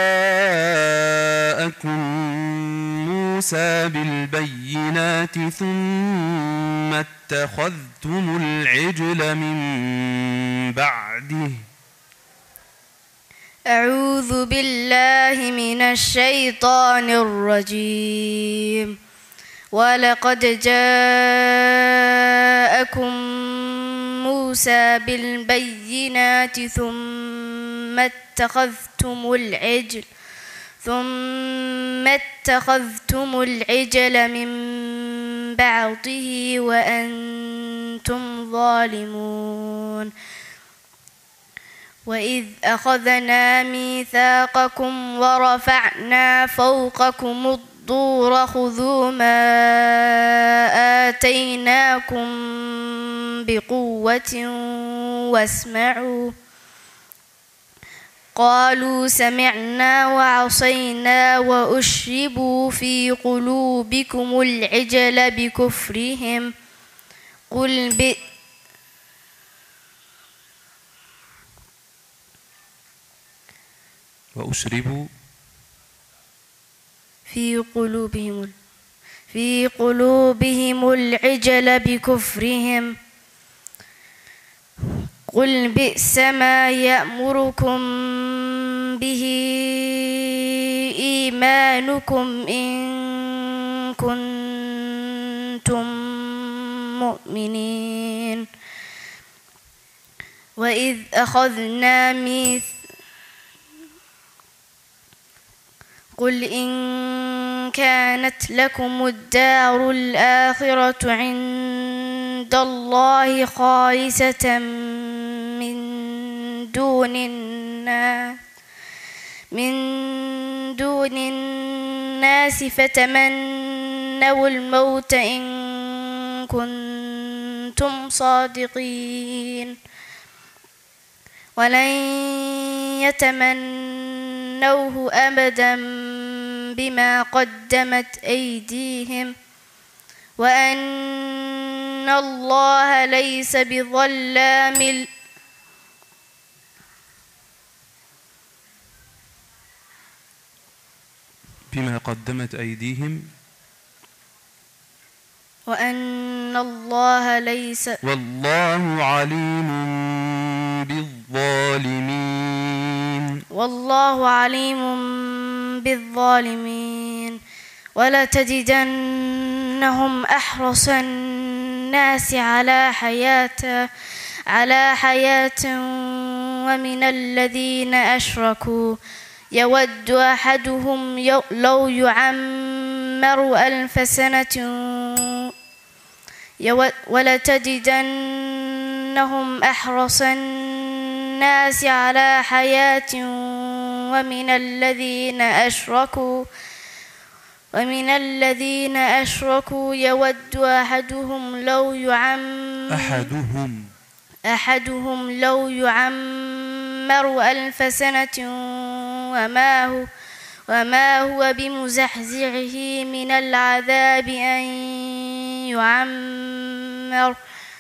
جاءكم موسى بالبينات ثم اتخذتم العجل من بعده. أعوذ بالله من الشيطان الرجيم. ولقد جاءكم موسى بالبينات ثم اتخذتم العجل ثم اتخذتم العجل من بعضه وأنتم ظالمون وإذ أخذنا ميثاقكم ورفعنا فوقكم الطور خذوا ما آتيناكم بقوة واسمعوا قالوا سمعنا وعصينا وأشربوا في قلوبكم العجل بكفرهم قل بئ وأشربوا في قلوبهم في قلوبهم العجل بكفرهم قل بئس ما يأمركم به إيمانكم إن كنتم مؤمنين وإذ أخذنا ميث قل إن كانت لكم الدار الآخرة عند الله خالصة من دون الناس من دون الناس فتمنوا الموت إن كنتم صادقين ولن يتمنوه أبدا بما قدمت أيديهم وأن الله ليس بظلام بما قدمت أيديهم وأن الله ليس والله عليم بالظالمين والله عليم بالظالمين ولتجدنهم أحرص الناس على حياة على حياة ومن الذين أشركوا يود أحدهم لو يعمر ألف سنة ولتجدنهم أحرص الناس على حياة ومن الذين أشركوا ومن الذين أشركوا يود أحدهم لو يعمر أحدهم أحدهم لو يعمر ألف سنة وما هو وما هو بمزحزحه من العذاب أن يعمر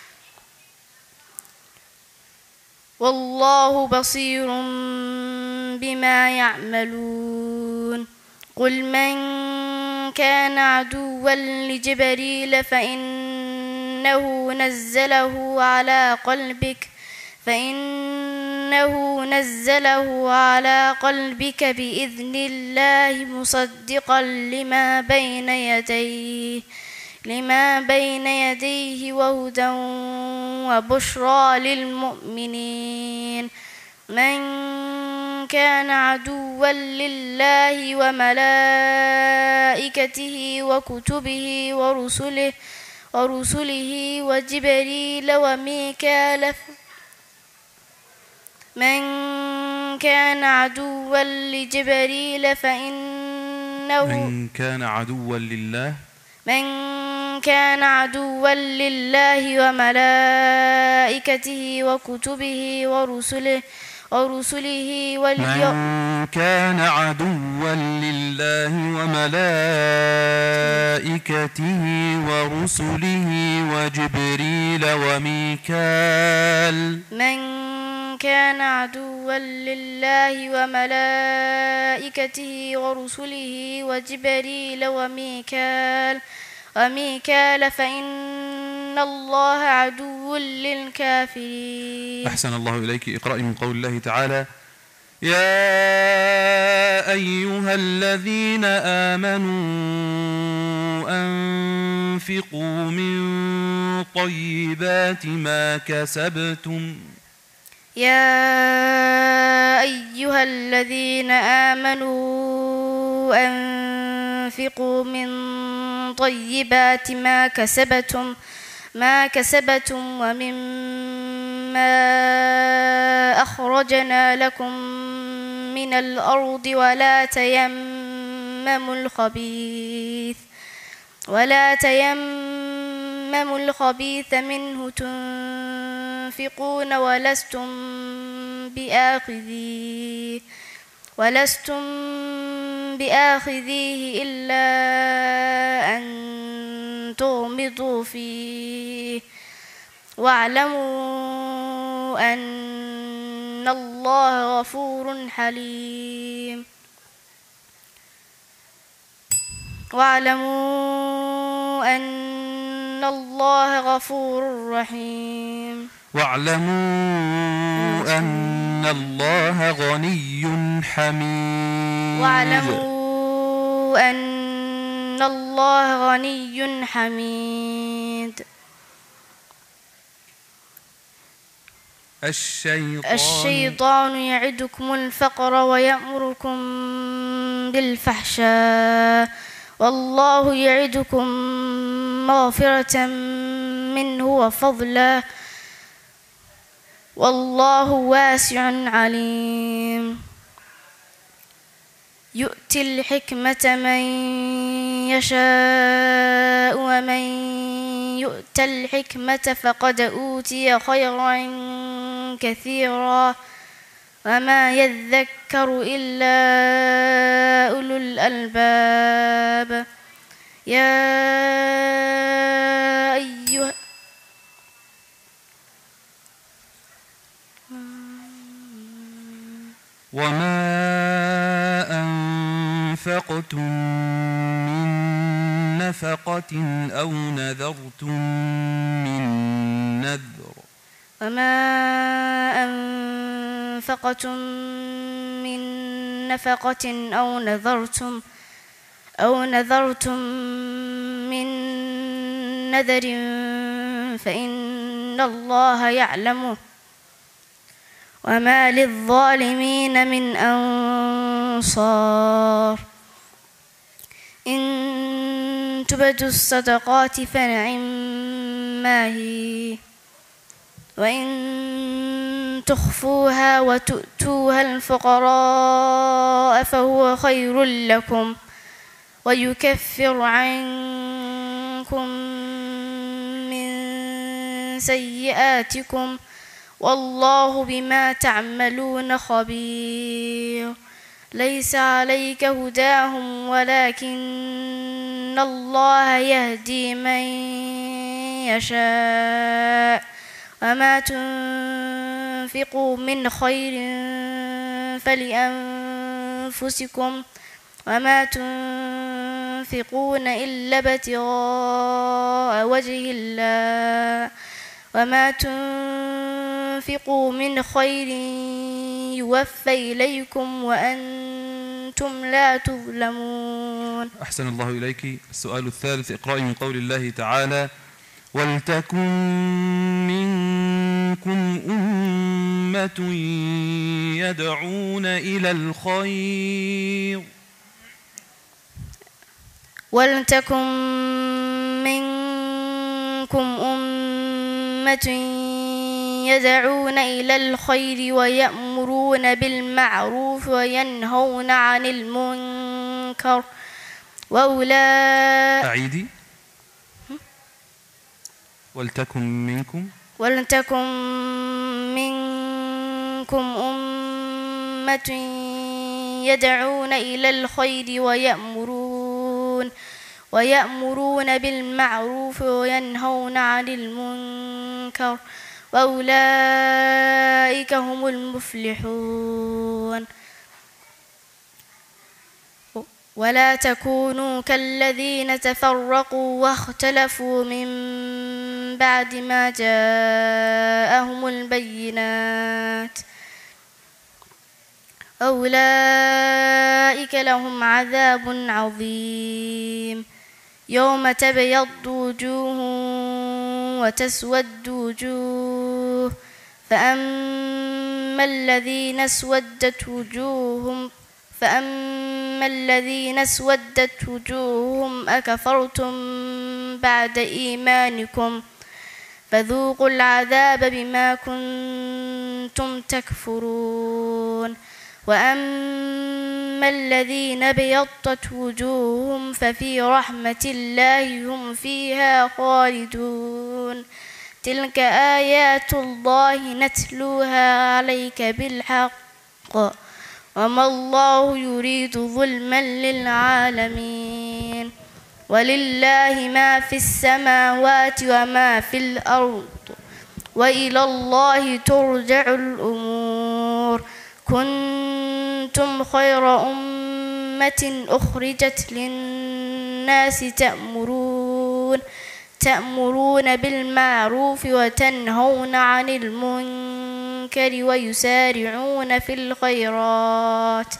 والله بصير بما يعملون قل من كان عدوا لجبريل فإنه نزله على قلبك فإنه نزله على قلبك بإذن الله مصدقا لما بين يديه لما بين يديه وهدى وبشرى للمؤمنين من كان عدوا لله وملائكته وكتبه ورسله ورسله وجبريل وميكال من كان عدوا لجبريل فإنه من كان عدوا لله من كان عدوا لله وملائكته وكتبه ورسله ورسله واليوم من كان عدوا لله وملائكته ورسله وجبريل وميكال من كان عدوا لله وملائكته ورسله وجبريل وميكال وميكال فإن الله عدو للكافرين. أحسن الله إليك. اقرأي من قول الله تعالى: يا أيها الذين آمنوا أنفقوا من طيبات ما كسبتم يا أيها الذين آمنوا أنفقوا من طيبات ما كسبتم ما كسبتم ومما أخرجنا لكم من الأرض ولا تيمموا الخبيث ولا تيمموا الخبيث منه تنفقون ولستم بآخذيه ولستم بآخذيه إلا أن تغمضوا فيه واعلموا أن الله غفور حليم واعلموا أن الله غفور رحيم واعلموا أن الله غني حميد واعلموا أن الله غني حميد الشيطان, الشيطان يعدكم الفقر ويأمركم بالفحشاء والله يعدكم مغفرة منه وفضلا والله واسع عليم يؤتي الحكمة من يشاء ومن يؤت الحكمة فقد أوتي خيرا كثيرا وما يذكر إلا أولو الألباب يا أيها وما أنفقتم من نفقة أو نذرتم من نذر وما أنفقتم من نفقة أو نذرتم أو نذرتم من نذر فإن الله يعلمه وما للظالمين من أنصار إن تبدوا الصدقات فنعما هي وإن تخفوها وتؤتوها الفقراء فهو خير لكم ويكفر عنكم من سيئاتكم والله بما تعملون خبير ليس عليك هداهم ولكن الله يهدي من يشاء وما تنفقوا من خير فلأنفسكم وما تنفقون إلا ابتغاء وجه الله وما تنفقوا من خير يوفى إليكم وأنتم لا تظلمون. أحسن الله إليك. السؤال الثالث، اقرأي من قول الله تعالى: ولتكن منكم أمة يدعون إلى الخير. ولتكن منكم أمة يدعون إلى الخير ويأمرون بالمعروف وينهون عن المنكر وأولئك. أعيدي. ولتكن منكم ولتكن منكم أمة يدعون إلى الخير ويأمرون ويأمرون بالمعروف وينهون عن المنكر وأولئك هم المفلحون. ولا تكونوا كالذين تفرقوا واختلفوا من بعد ما جاءهم البينات أولئك لهم عذاب عظيم. يوم تبيض وجوه وتسود وجوه فأما الذين اسودت وجوههم فأما الذين اسودت وجوههم أكفرتم بعد إيمانكم فذوقوا العذاب بما كنتم تكفرون وأما الذين ابيضت وجوههم ففي رحمة الله هم فيها خالدون تلك آيات الله نتلوها عليك بالحق وما الله يريد ظلما للعالمين ولله ما في السماوات وما في الأرض وإلى الله ترجع الأمور كنتم خير أمة أخرجت للناس تأمرون تأمرون بالمعروف وتنهون عن المنكر ويسارعون في الخيرات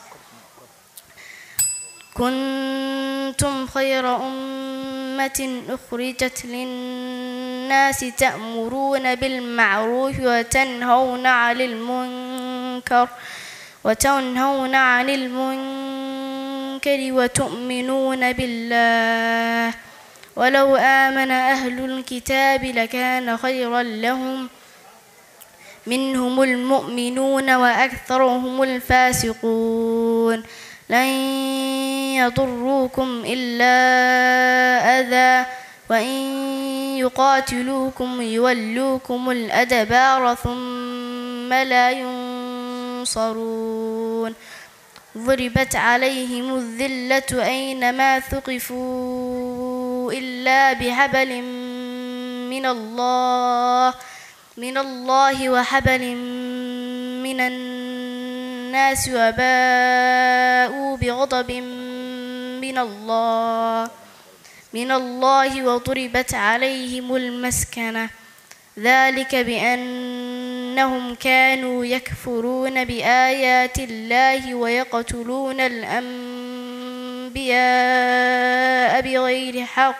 كنتم خير أمة أخرجت للناس تأمرون بالمعروف وتنهون عن المنكر وتنهون عن المنكر وتؤمنون بالله ولو آمن أهل الكتاب لكان خيرا لهم منهم المؤمنون وأكثرهم الفاسقون لن يضروكم إلا أذى وإن يقاتلوكم يولوكم الأدبار ثم لا ينصرون ضربت عليهم الذلة أينما ثقفوا إلا بحبل من الله من الله وحبل من الناس وباءوا بغضب من الله من الله وضربت عليهم المسكنة ذلك بأنهم كانوا يكفرون بآيات الله ويقتلون الأنبياء بغير حق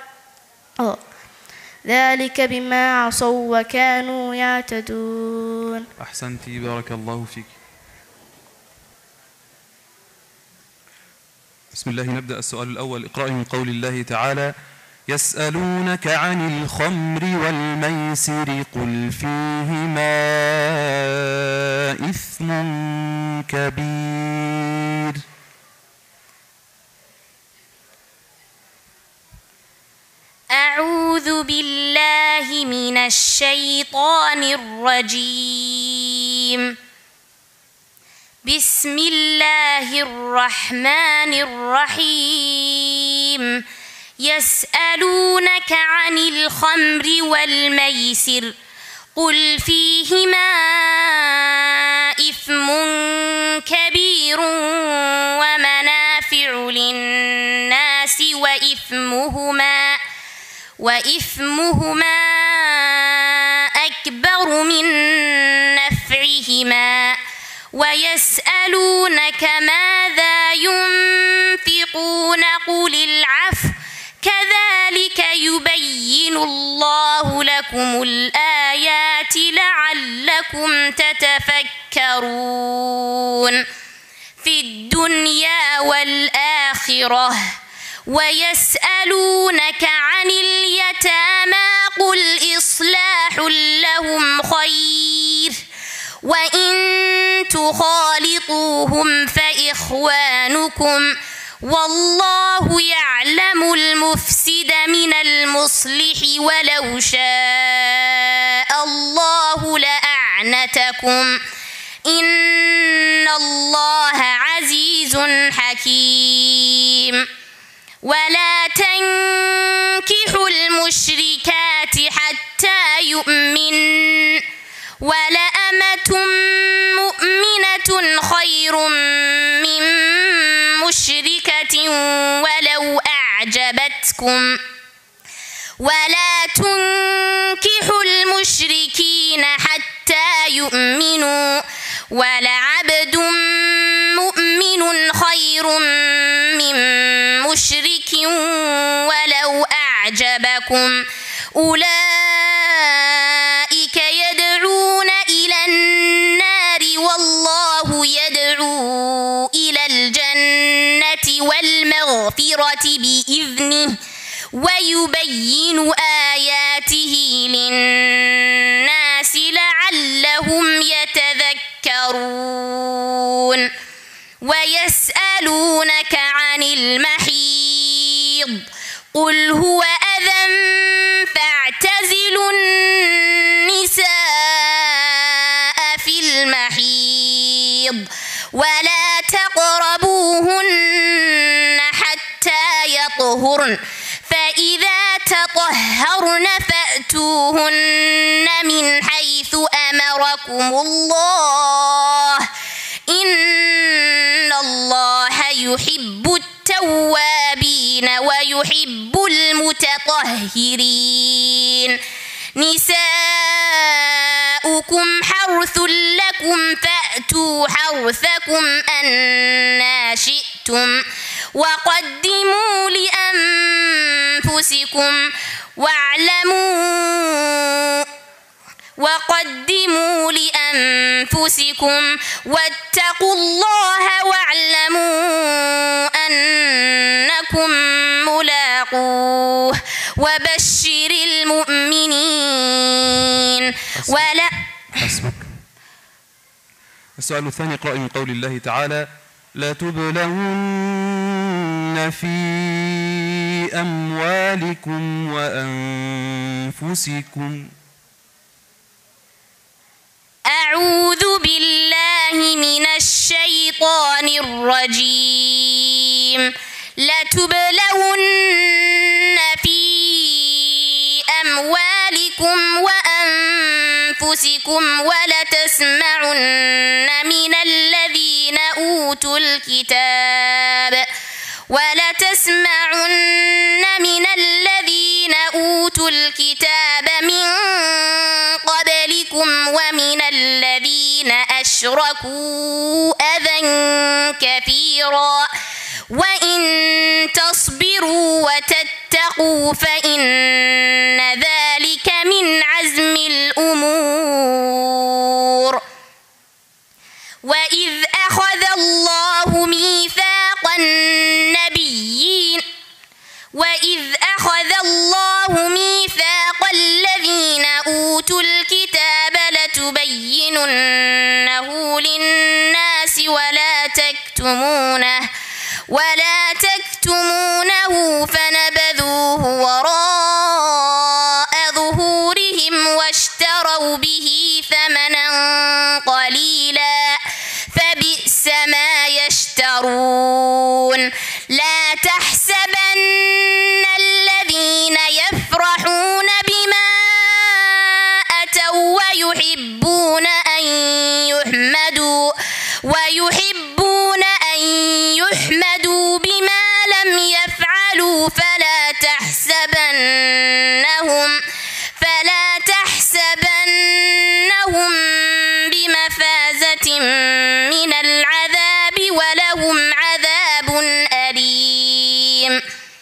ذلك بما عصوا وكانوا يعتدون. أحسنت بارك الله فيك. بسم الله نبدأ السؤال الأول. اقرأي من قول الله تعالى يسألونك عن الخمر والميسر قل فيهما إثم كبير. أعوذ بالله من الشيطان الرجيم. بسم الله الرحمن الرحيم. يسألونك عن الخمر والميسر قل فيهما إثم كبير ومنافع للناس وإثمهما وإثمهما أكبر من نفعهما ويسألونك ماذا ينفقون قل العفو كذلك يبين الله لكم الآيات لعلكم تتفكرون في الدنيا والآخرة. ويسألونك عن اليتامى قل إصلاح لهم خير وإن تخالطوهم فإخوانكم والله يعلم المفسد من المصلح ولو شاء الله لأعنتكم إن الله عزيز حكيم. ولا تنكحوا المشركات حتى يؤمن ولأمة مؤمنة خير من مشركة ولو أعجبتكم ولا تنكحوا المشركين حتى يؤمنوا ولعبد مؤمن خير من مشرك ولو أعجبكم أولئك يدعون إلى النار والله يدعو إلى الجنة المغفرة بإذنه ويبين آياته للناس لعلهم يتذكرون ويسألونك عن المحيض قل هو أذى فاعتزلوا النساء في المحيض ولا تقربوهن حتى يطهرن فإذا تطهرن فأتوهن من حيث أمركم الله إن الله يحب التوابين ويحب المتطهرين نساؤكم حرث لكم فأتوا حرثكم أنى شئتم وقدموا لأنفسكم واعلموا وقدموا لأنفسكم واتقوا الله واعلموا أنكم ملاقوه وبشر المؤمنين ولا حسبك. السؤال الثاني اقرأ من قول الله تعالى لا تبلون في أموالكم وأنفسكم. أعوذ بالله من الشيطان الرجيم لتبلون في أموالكم وأنفسكم ولتسمعن من الذين أوتوا الكتاب ولتسمعن من الذين أوتوا الكتاب من قبلكم ومن الذين أشركوا أذى كثيرا وإن تصبروا وتتقوا فإن ذلك من عزم الأمور وإذ أخذ الله ميثاق النبيين وإذ أخذ الله ميثاق الذين أوتوا الكتاب لتبيننه للناس ولا تكتمونه ولا تكتمونه فنبذوه وراء ظهورهم واشتروا به ثمنا قليلا فبئس ما يشترون لا تحسبن الذين يفرحون بما أتوا ويحبون أن يحمدوا ويحبون أن يحمدوا بما لم يفعلوا فلا تحسبنهم فلا تحسبنهم بمفازة من العذاب ولهم عذاب أليم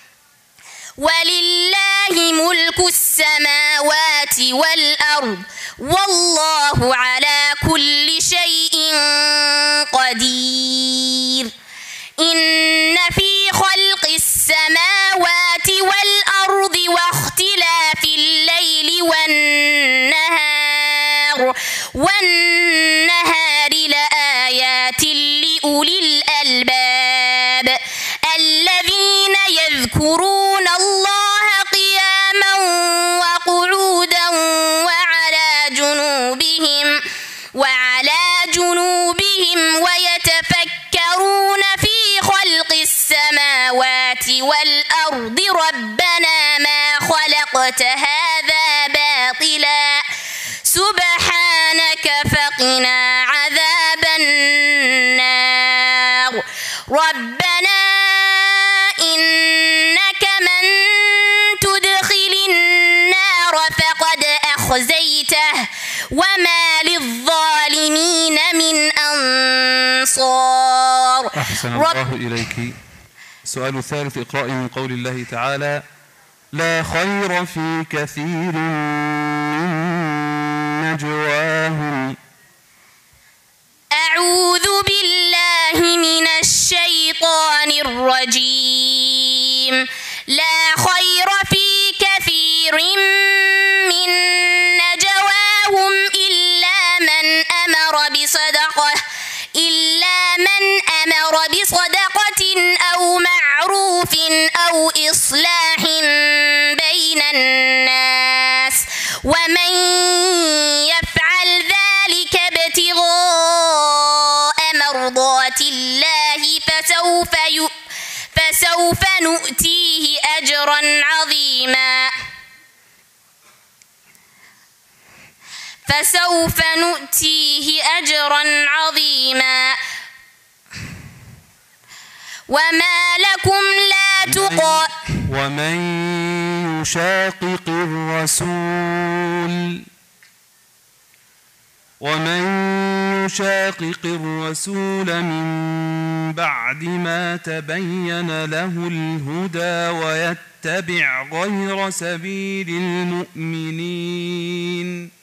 ولله ملك السماوات والأرض والله على كل شيء قدير إن في خلق السماوات والأرض واختلاف الليل والنهار والنهار لآيات لأولي الألباب الذين يذكرون الله قياما وقعودا وعلى جنوبهم وعلى جنوبهم ويتفكرون في خلق السماوات والأرض ربنا ما خلقت هذا باطلا سبحانك فقنا عذاب النار ربنا إنك من تدخل النار فقد أخزيته وما للظالمين من أنصار. أحسن الله إليك. السؤال الثالث اقرأ من قول الله تعالى لا خير في كثير من نجواهم. أعوذ بالله من الشيطان الرجيم لا خير في كثير من نجواهم إلا من أمر بصدقة إلا من أمر بصدقة أو معروف أو إصلاح بين الناس ومن يفعل ذلك ابتغاء مرضات الله فسوف يؤ فسوف نؤتيه أجرا عظيما فسوف نؤتيه أجرا عظيما وما لكم لا تقا ومن يشاقق الرسول ومن يشاقق الرسول من بعد ما تبين له الهدى ويتبع غير سبيل المؤمنين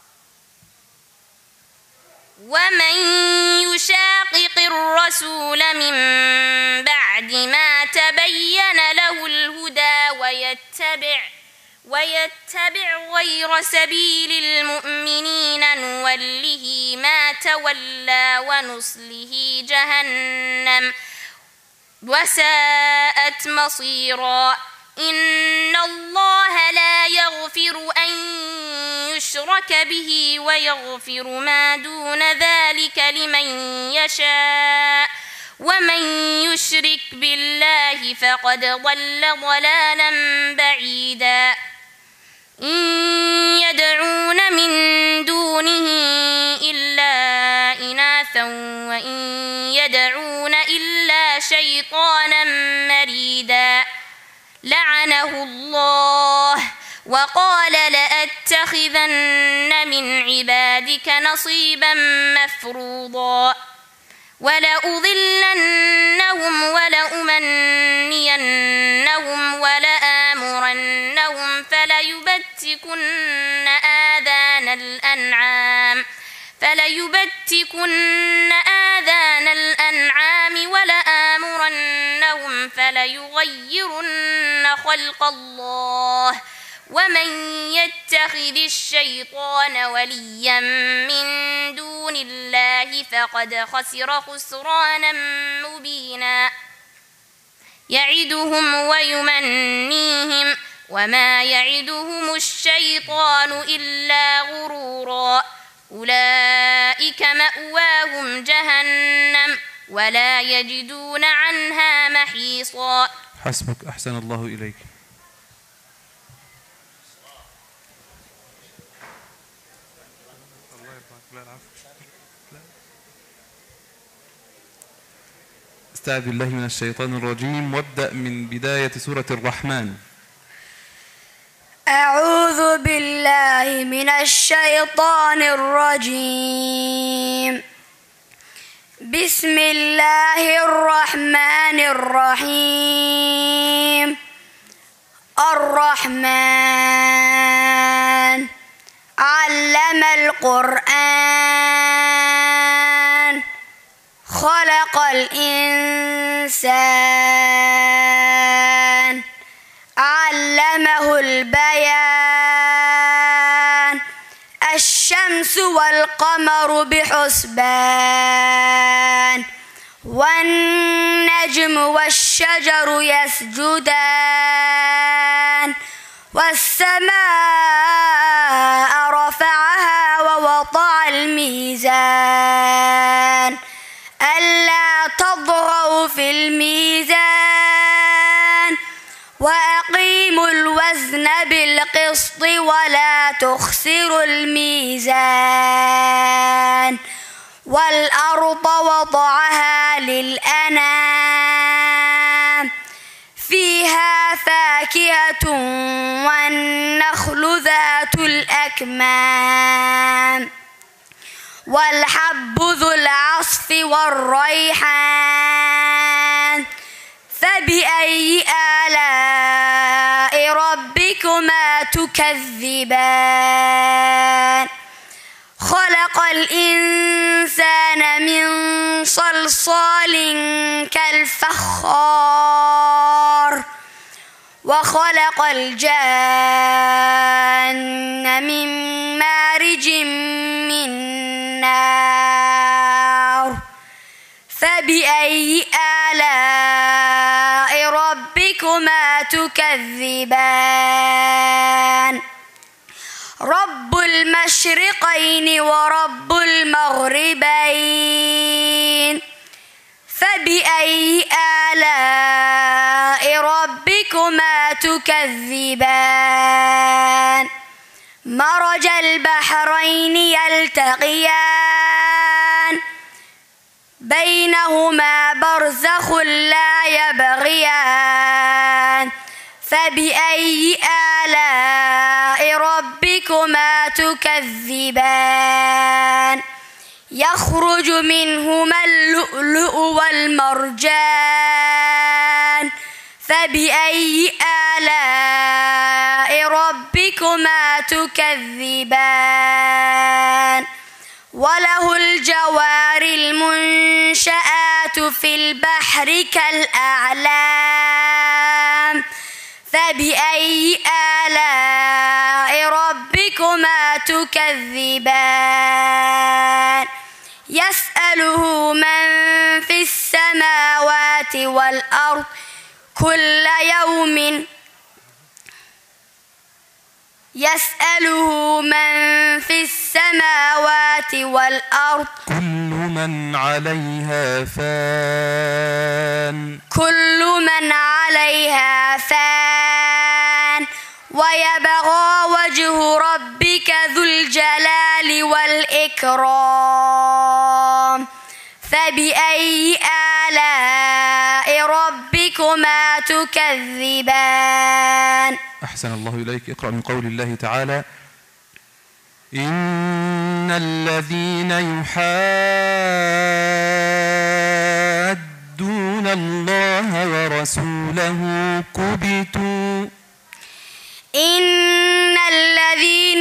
ومن يشاقق الرسول من بعد ما تبين له الهدى ويتبع ويتبع غير سبيل المؤمنين نوله ما تولى ونصله جهنم وساءت مصيرا إن الله لا يغفر أن يشرك به ويغفر ما دون ذلك لمن يشاء ومن يشرك بالله فقد ضل ضلالا بعيدا إن يدعون من دونه إلا إناثا وإن يدعون إلا شيطانا مريدا لعنه الله وقال لأتخذن من عبادك نصيبا مفروضا ولأضلنهم ولأمنينهم ولآمرنهم فليبتكن آذان الأنعام فليبتكن آذان الأنعام ولآمرنهم فليغيرن خلق الله ومن يتخذ الشيطان وليا من دون الله فقد خسر خسرانا مبينا يعدهم ويمنيهم وما يعدهم الشيطان إلا غرورا أولئك مأواهم جهنم ولا يجدون عنها محيصا. حسبك أحسن الله إليك. استعذ بالله من الشيطان الرجيم وابدأ من بداية سورة الرحمن. أعوذ بالله من الشيطان الرجيم. بسم الله الرحمن الرحيم. الرحمن علم القرآن خلق الإنسان علمه البيان الشمس والقمر بحسبان والنجم والشجر يسجدان والسماء رفعها ووضع الميزان ألا تطغوا في الميزان وأقيموا الوزن بالقسط ولا تخسروا الميزان والأرض وضعها للأنام فيها فاكهة والنخل ذات الأكمام والحب ذو العصف والريحان فبأي آلاء ربكما تكذبان خلق الإنسان من صلصال كالفخار وخلق الجان من مارج من نار فبأي آلاء ربكما تكذبان رب المشرقين ورب المغربين فبأي آلاء ربكما تكذبان مرج البحرين يلتقيان بينهما برزخ لا يبغيان فبأي آلاء ربكما تكذبان يخرج منهما اللؤلؤ والمرجان فبأي آلاء ربكما تكذبان وله الجوار المنشآت في البحر كالأعلام فبأي آلاء ربكما تكذبان يسأله من في السماوات والأرض كل يوم يسأله من في السماوات والأرض كل من عليها فان كل من عليها فان ويبقى وجه ربك ذو الجلال والإكرام فبأي آلاء ربكما تكذبان. أحسن الله إليك. اقرأ من قول الله تعالى إن الذين يحادون الله ورسوله كبتوا إن الذين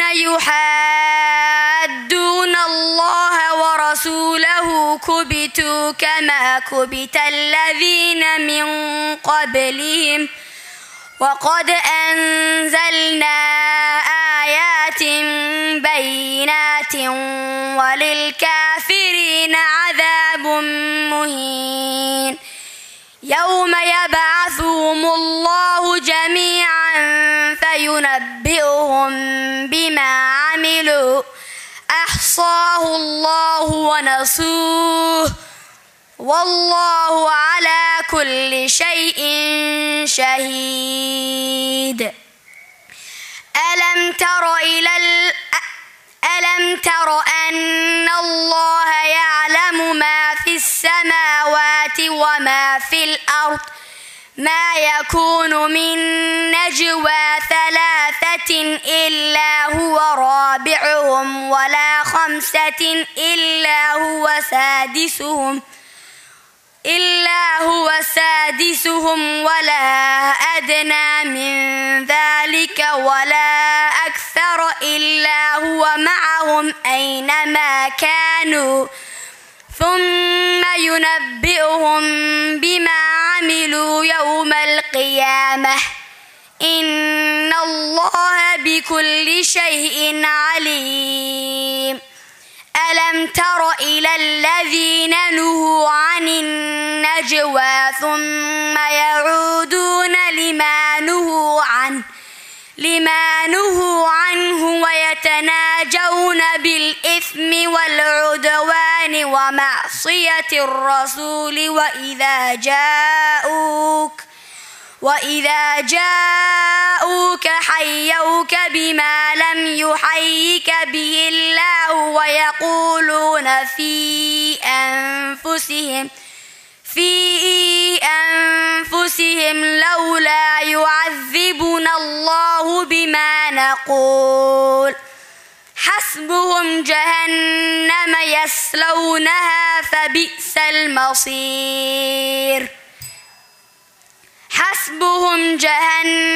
يحادون الله ورسوله كبتوا كما كبت الذين من قبلهم وقد أنزلنا آيات بينات وللكافرين عذاب مهين يوم يبعثهم الله جميعا فينبئهم بما عملوا أحصاه الله ونسوه والله على كل شيء شهيد. ألم تر إلى ال... ألم تر أن الله يعلم ما في السماوات وما في الأرض ما يكون من نجوى ثلاثة إلا هو رابعهم ولا خمسة إلا هو سادسهم إلا هو سادسهم ولا أدنى من ذلك ولا أكثر إلا هو معهم أينما كانوا ثم ينبئهم بما عملوا يوم القيامة إن الله بكل شيء عليم. ألم تر إلى الذين نهوا عن النجوى ثم يعودون لما نهوا عنه لما نهوا عنه ويتناجون بالإثم والعدوان ومعصية الرسول وإذا جاءوك وإذا جاءوك حيوك بما لم يحيك به الله ويقولون في أنفسهم في أنفسهم لولا يعذبنا الله بما نقول حسبهم جهنم يصلونها فبئس المصير حسبهم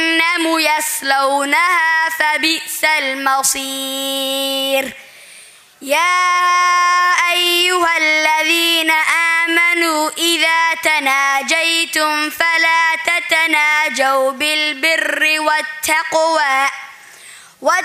جهنم يصلونها فبئس المصير يا أيها الذين آمنوا إذا تناجيتم فلا تتناجوا بالبر والتقوى وات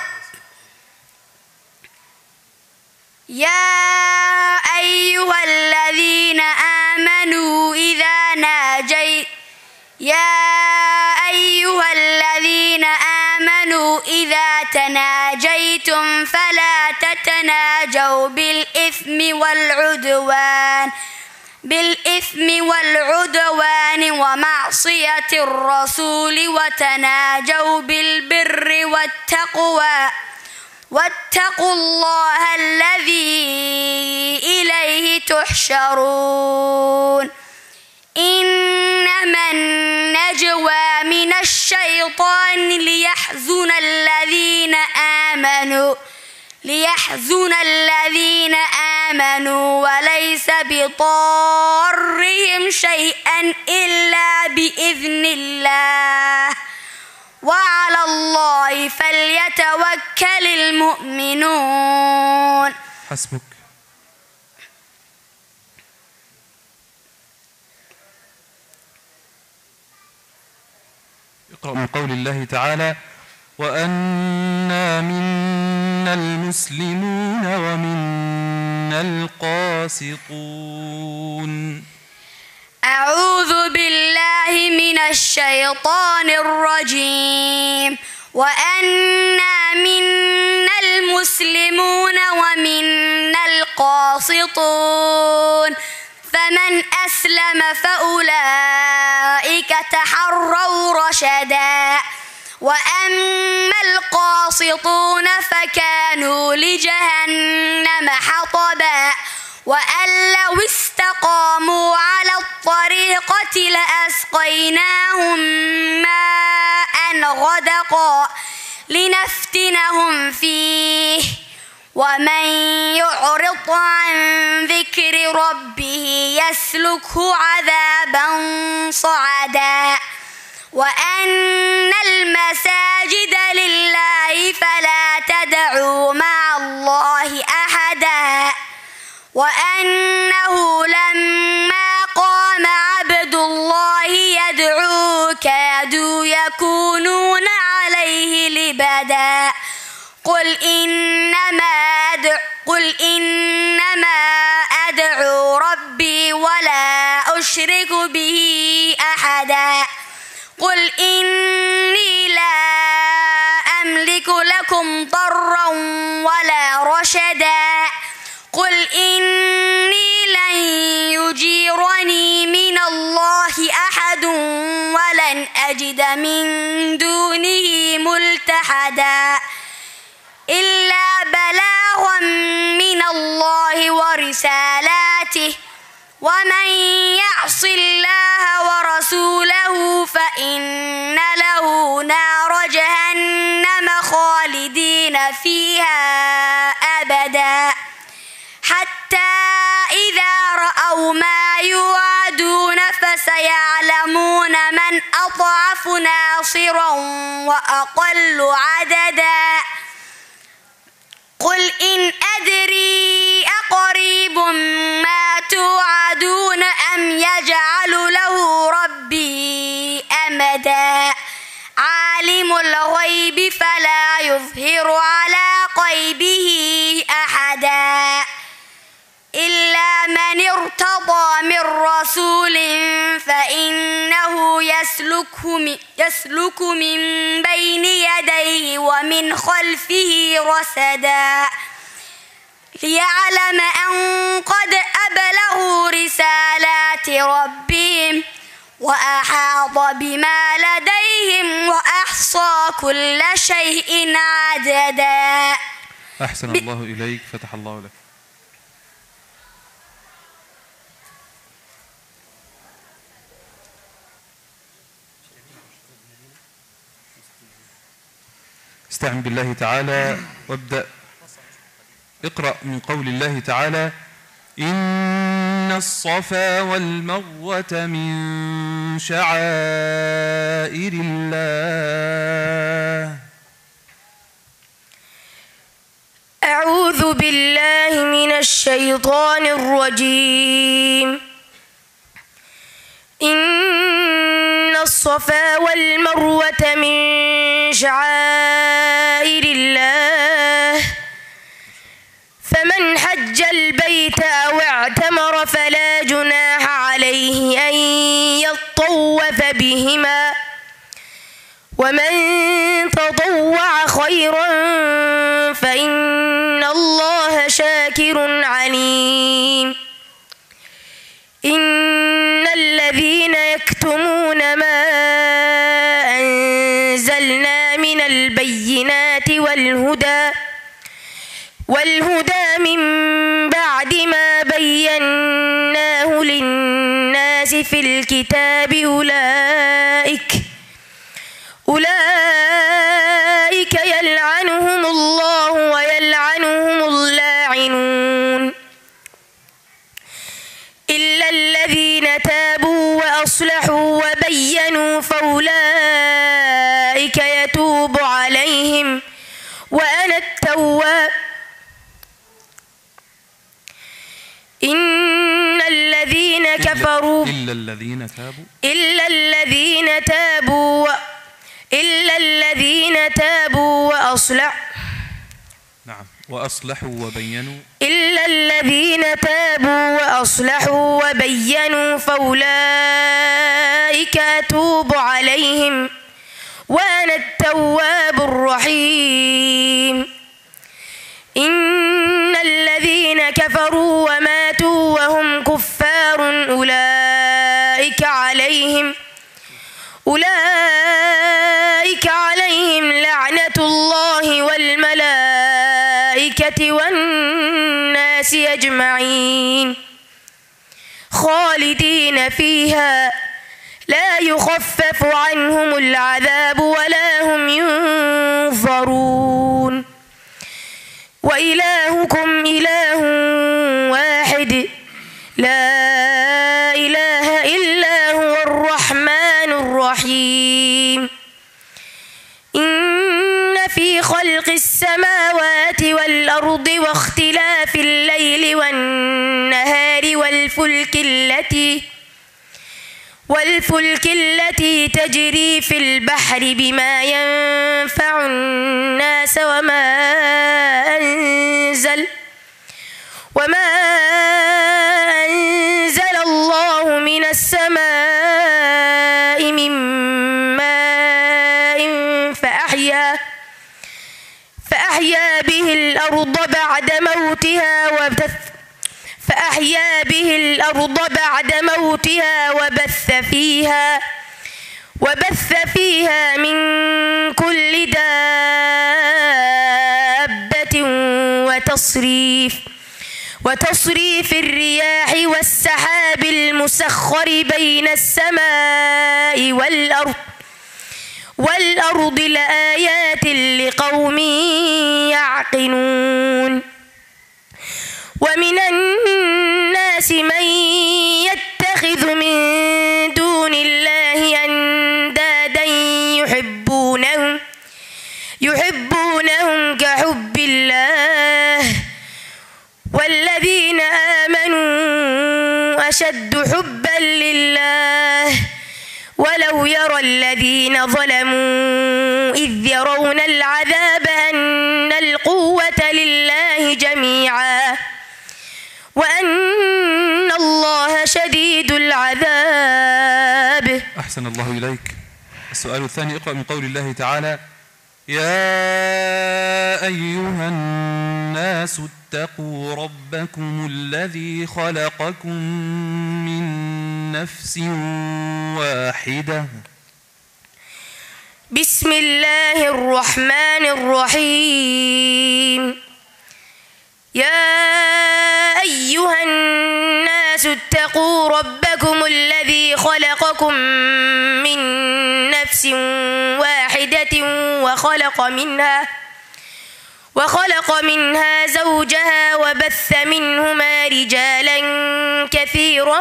يا أيها الذين آمنوا إذا ناجيتم يا أيها الذين آمنوا إذا تناجيتم فلا تتناجوا بالإثم والعدوان بالإثم والعدوان ومعصية الرسول وتناجوا بالبر والتقوى واتقوا الله الذي إليه تحشرون إنما النجوى من الشيطان ليحزن الذين آمنوا ليحزن الذين آمنوا وليس بضارهم شيئا إلا بإذن الله وعلى الله فليتوكل المؤمنون. حسبك. اقرأ من قول الله تعالى وأنا منا المسلمون ومنا القاسطون. أعوذ بالله من الشيطان الرجيم. وأنا منا المسلمون ومنا القاسطون فمن أسلم فأولئك تحروا رشدا وأما القاسطون فكانوا لجهنم حطبا وأن لو استقاموا على الطريقة لأسقيناهم ماء غدقا لنفتنهم فيه ومن يعرض عن ذكر ربه يسلكه عذابا صعدا وأن المساجد لله فلا تدعوا مع الله أحدا وأنه لما قام عبد الله يدعو كادوا يكونون عليه لبدا قل إنما أدعو قل إنما أدعو ربي ولا أشرك به أحدا قل إني لا أملك لكم ضرا ولا رشدا قل إني لن يجيرني من الله أحد ولن أجد من دونه ملتحدا إلا بلاغا من الله ورسالاته ومن يعص الله ورسوله فإن له نار جهنم خالدين فيها أبدا حتى إذا رأوا ما يوعدون فسيعلمون من أضعف ناصرا وأقل عددا قل إن أدري أقريب ما توعدون أم يجعل له ربي أمدا عالم الغيب فلا يظهر على غيبه أحدا إلا من ارتضى من رسول فإنه يسلكه من, يسلك من بين يديه ومن خلفه رصدا ليعلم أن قد أبلغوا رسالات ربهم وأحاط بما لديهم وأحصى كل شيء عددا. أحسن الله إليك، فتح الله لك. استعن بالله تعالى وابدأ. اقرأ من قول الله تعالى إن الصفا والمروة من شعائر الله. أعوذ بالله الشيطان الرجيم. إن الصفا والمروة من شعائر الله فمن حج البيت أو اعتمر فلا جناح عليه أن يطوف بهما ومن تطوع خيرا فإن الله شاكر عليم. إن الذين يكتمون ما أنزلنا من البينات والهدى والهدى من بعد ما بيناه للناس في الكتاب أولئك أولئك يلعنهم الله ويلعنهم اللاعنون إلا الذين تابوا وأصلحوا وبينوا فأولئك يتوب عليهم وأنا التواب. إن الذين كفروا إلا الذين تابوا إلا الذين تابوا إلا الذين تابوا وأصلحوا نعم وأصلحوا وبينوا إلا الذين تابوا وأصلحوا وبينوا فأولئك أتوب عليهم وأنا التواب الرحيم. إن الذين كفروا وماتوا وهم كفار أولئك عليهم أولئك عليهم لعنة الله والملائكة والناس أجمعين خالدين فيها لا يخفف عنهم العذاب ولا هم ينظرون. وإلهكم إله واحد لا إله إلا هو الرحمن الرحيم. إن في خلق السماوات والأرض واختلاف الليل والنهار والفلك التي والفلك التي تجري في البحر بما ينفع الناس وما أنزل وما أنزل الله من السماء من ماء فأحيا فأحيا به الأرض بعد موتها وبث فأحيا به الأرض بعد موتها وبث فيها وبث فيها من كل دابة وتصريف وتصريف الرياح والسحاب المسخر بين السماء والأرض والأرض لآيات لقوم يعقلون. ومن الناس من يتخذ من دون الله أندادا يحبونهم يحبونهم كحب الله والذين آمنوا أشد حبا لله ولو يرى الذين ظلموا إذ يرون العذاب أن القوة لله جميعا وأن الله شديد العذاب. أحسن الله إليك. السؤال الثاني اقرأ من قول الله تعالى يا أيها الناس اتقوا ربكم الذي خلقكم من نفس واحدة. بسم الله الرحمن الرحيم. يا أيها الناس اتقوا ربكم الذي خلقكم من نفس واحدة وخلق منها وخلق منها زوجها وبث منهما رجالا كثيرا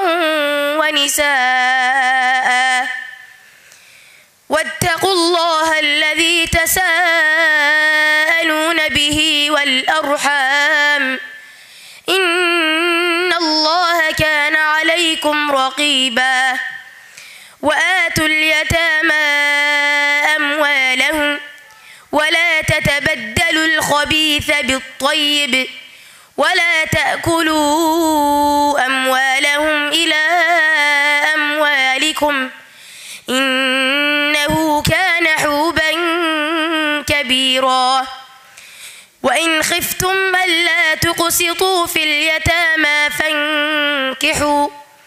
ونساء واتقوا الله الذي تساءلون به والأرحام إن وآتوا اليتامى أموالهم ولا تتبدلوا الخبيث بالطيب ولا تأكلوا أموالهم إلى أموالكم إنه كان حوبا كبيرا. وإن خفتم ألا تقسطوا في اليتامى فانكحوا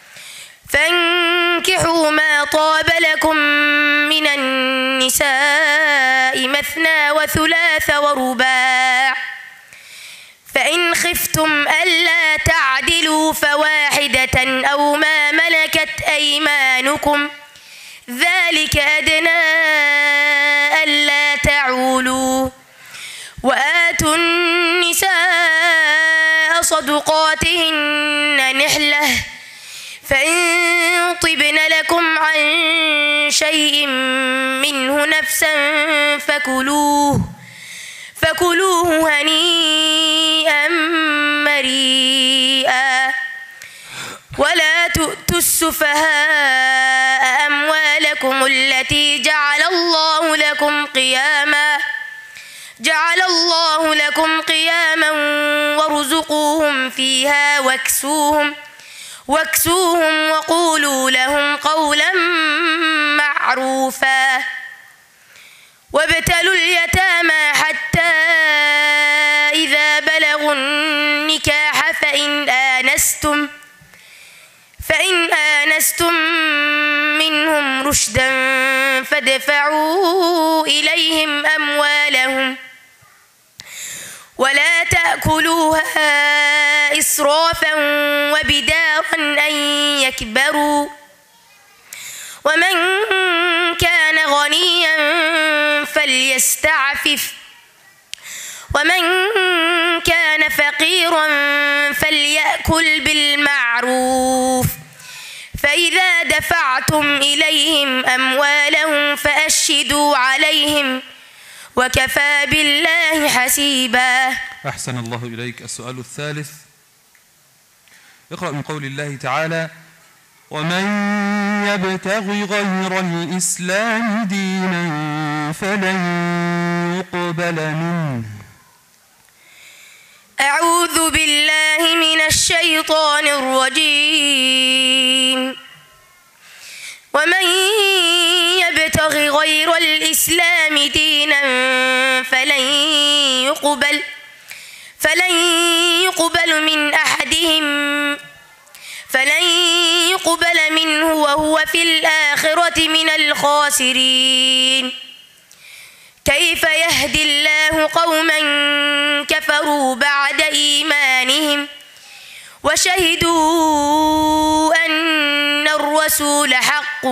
فانكحوا ما طاب لكم من النساء مثنى وثلاث ورباع، فإن خفتم ألا تعدلوا فواحدة أو ما ملكت أيمانكم ذلك أدنى ألا تعولوا. وآتوا النساء صدقاتهن نحلة فإن طبن لكم عن شيء منه نفسا فكلوه فكلوه هنيئا مريئا. ولا تؤتوا السفهاء أموالكم التي جعل الله لكم قياما جعل الله لكم قياما وارزقوهم فيها واكسوهم واكسوهم وقولوا لهم قولا معروفا. وابتلوا اليتامى حتى إذا بلغوا النكاح فإن آنستم فإن آنستم منهم رشدا فادفعوا إليهم أموالهم ولا تأكلوها إسرافا وبدارا أن يكبروا. ومن كان غنيا فليستعفف ومن كان فقيرا فليأكل بالمعروف. فإذا دفعتم إليهم أموالهم فأشهدوا عليهم وكفى بالله حسيبا. أحسن الله إليك. السؤال الثالث، اقرأ من قول الله تعالى: ومن يبتغ غير الإسلام دينا فلن يقبل منه. أعوذ بالله من الشيطان الرجيم. ومن يبتغ غير الإسلام دينا فلن يقبل فلن يقبل من أحدهم فلن يقبل منه وهو في الآخرة من الخاسرين. كيف يهدي الله قوما كفروا بعد إيمانهم وشهدوا أن الرسول حق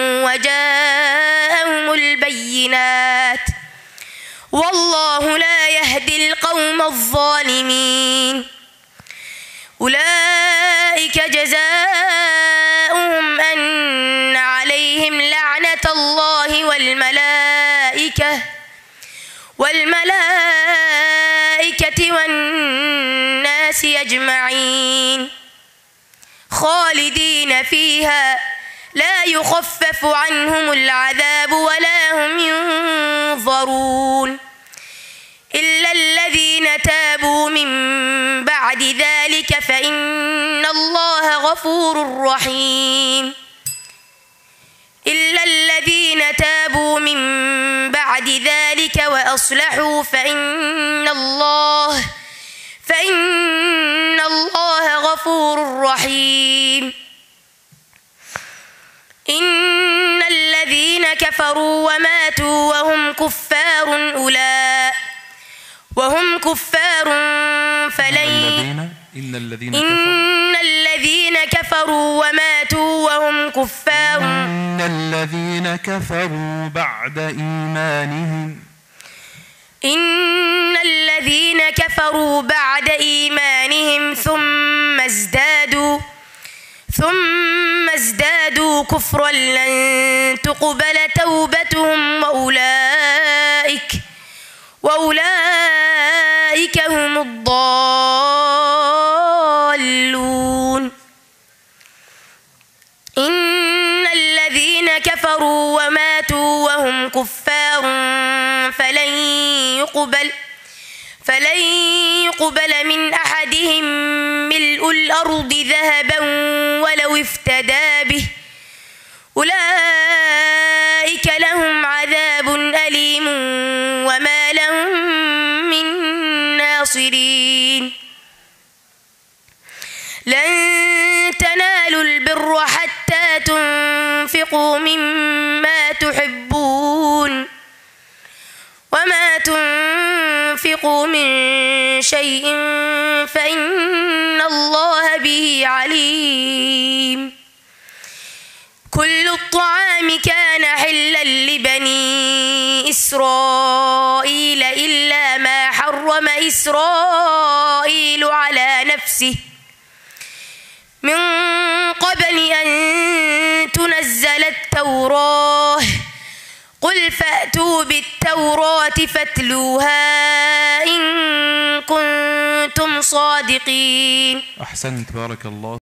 وجاءهم البينات والله لا يهدي القوم الظالمين. أولئك جزاؤهم أن عليهم لعنة الله والملائكة والملائكة والناس أجمعين خالدين فيها لا يخفف عنهم العذاب ولا هم ينظرون إلا الذين تابوا من بعد ذلك فإن الله غفور رحيم. إلا الذين تابوا من بعد ذلك وأصلحوا فإن الله فإن الله غفور رحيم. إن الذين كفروا وماتوا وهم كفار أولئك وهم كفار فلن إن الذين إن الذين كفروا وماتوا وهم كفار إن الذين كفروا بعد إيمانهم إن الذين كفروا بعد إيمانهم ثم ازدادوا ثم ازدادوا كفرا لن تقبل توبتهم وأولئك وأولئك هم الضالون. إن الذين كفروا كفار فلن يقبل فلن يقبل من أحدهم ملء الأرض ذهبا ولو افتدى به أولئك لهم عذاب أليم وما لهم من ناصرين لن تنالوا البر حتى تنفقوا مما تحبون وما تنفقوا من شيء فإن الله به عليم كل الطعام كان حلا لبني إسرائيل إلا ما حرم إسرائيل على نفسه من قبل أن تنزل التوراة قل فأتوا بالتوراة فاتلوها إن كنتم صادقين. أحسنت، بارك الله.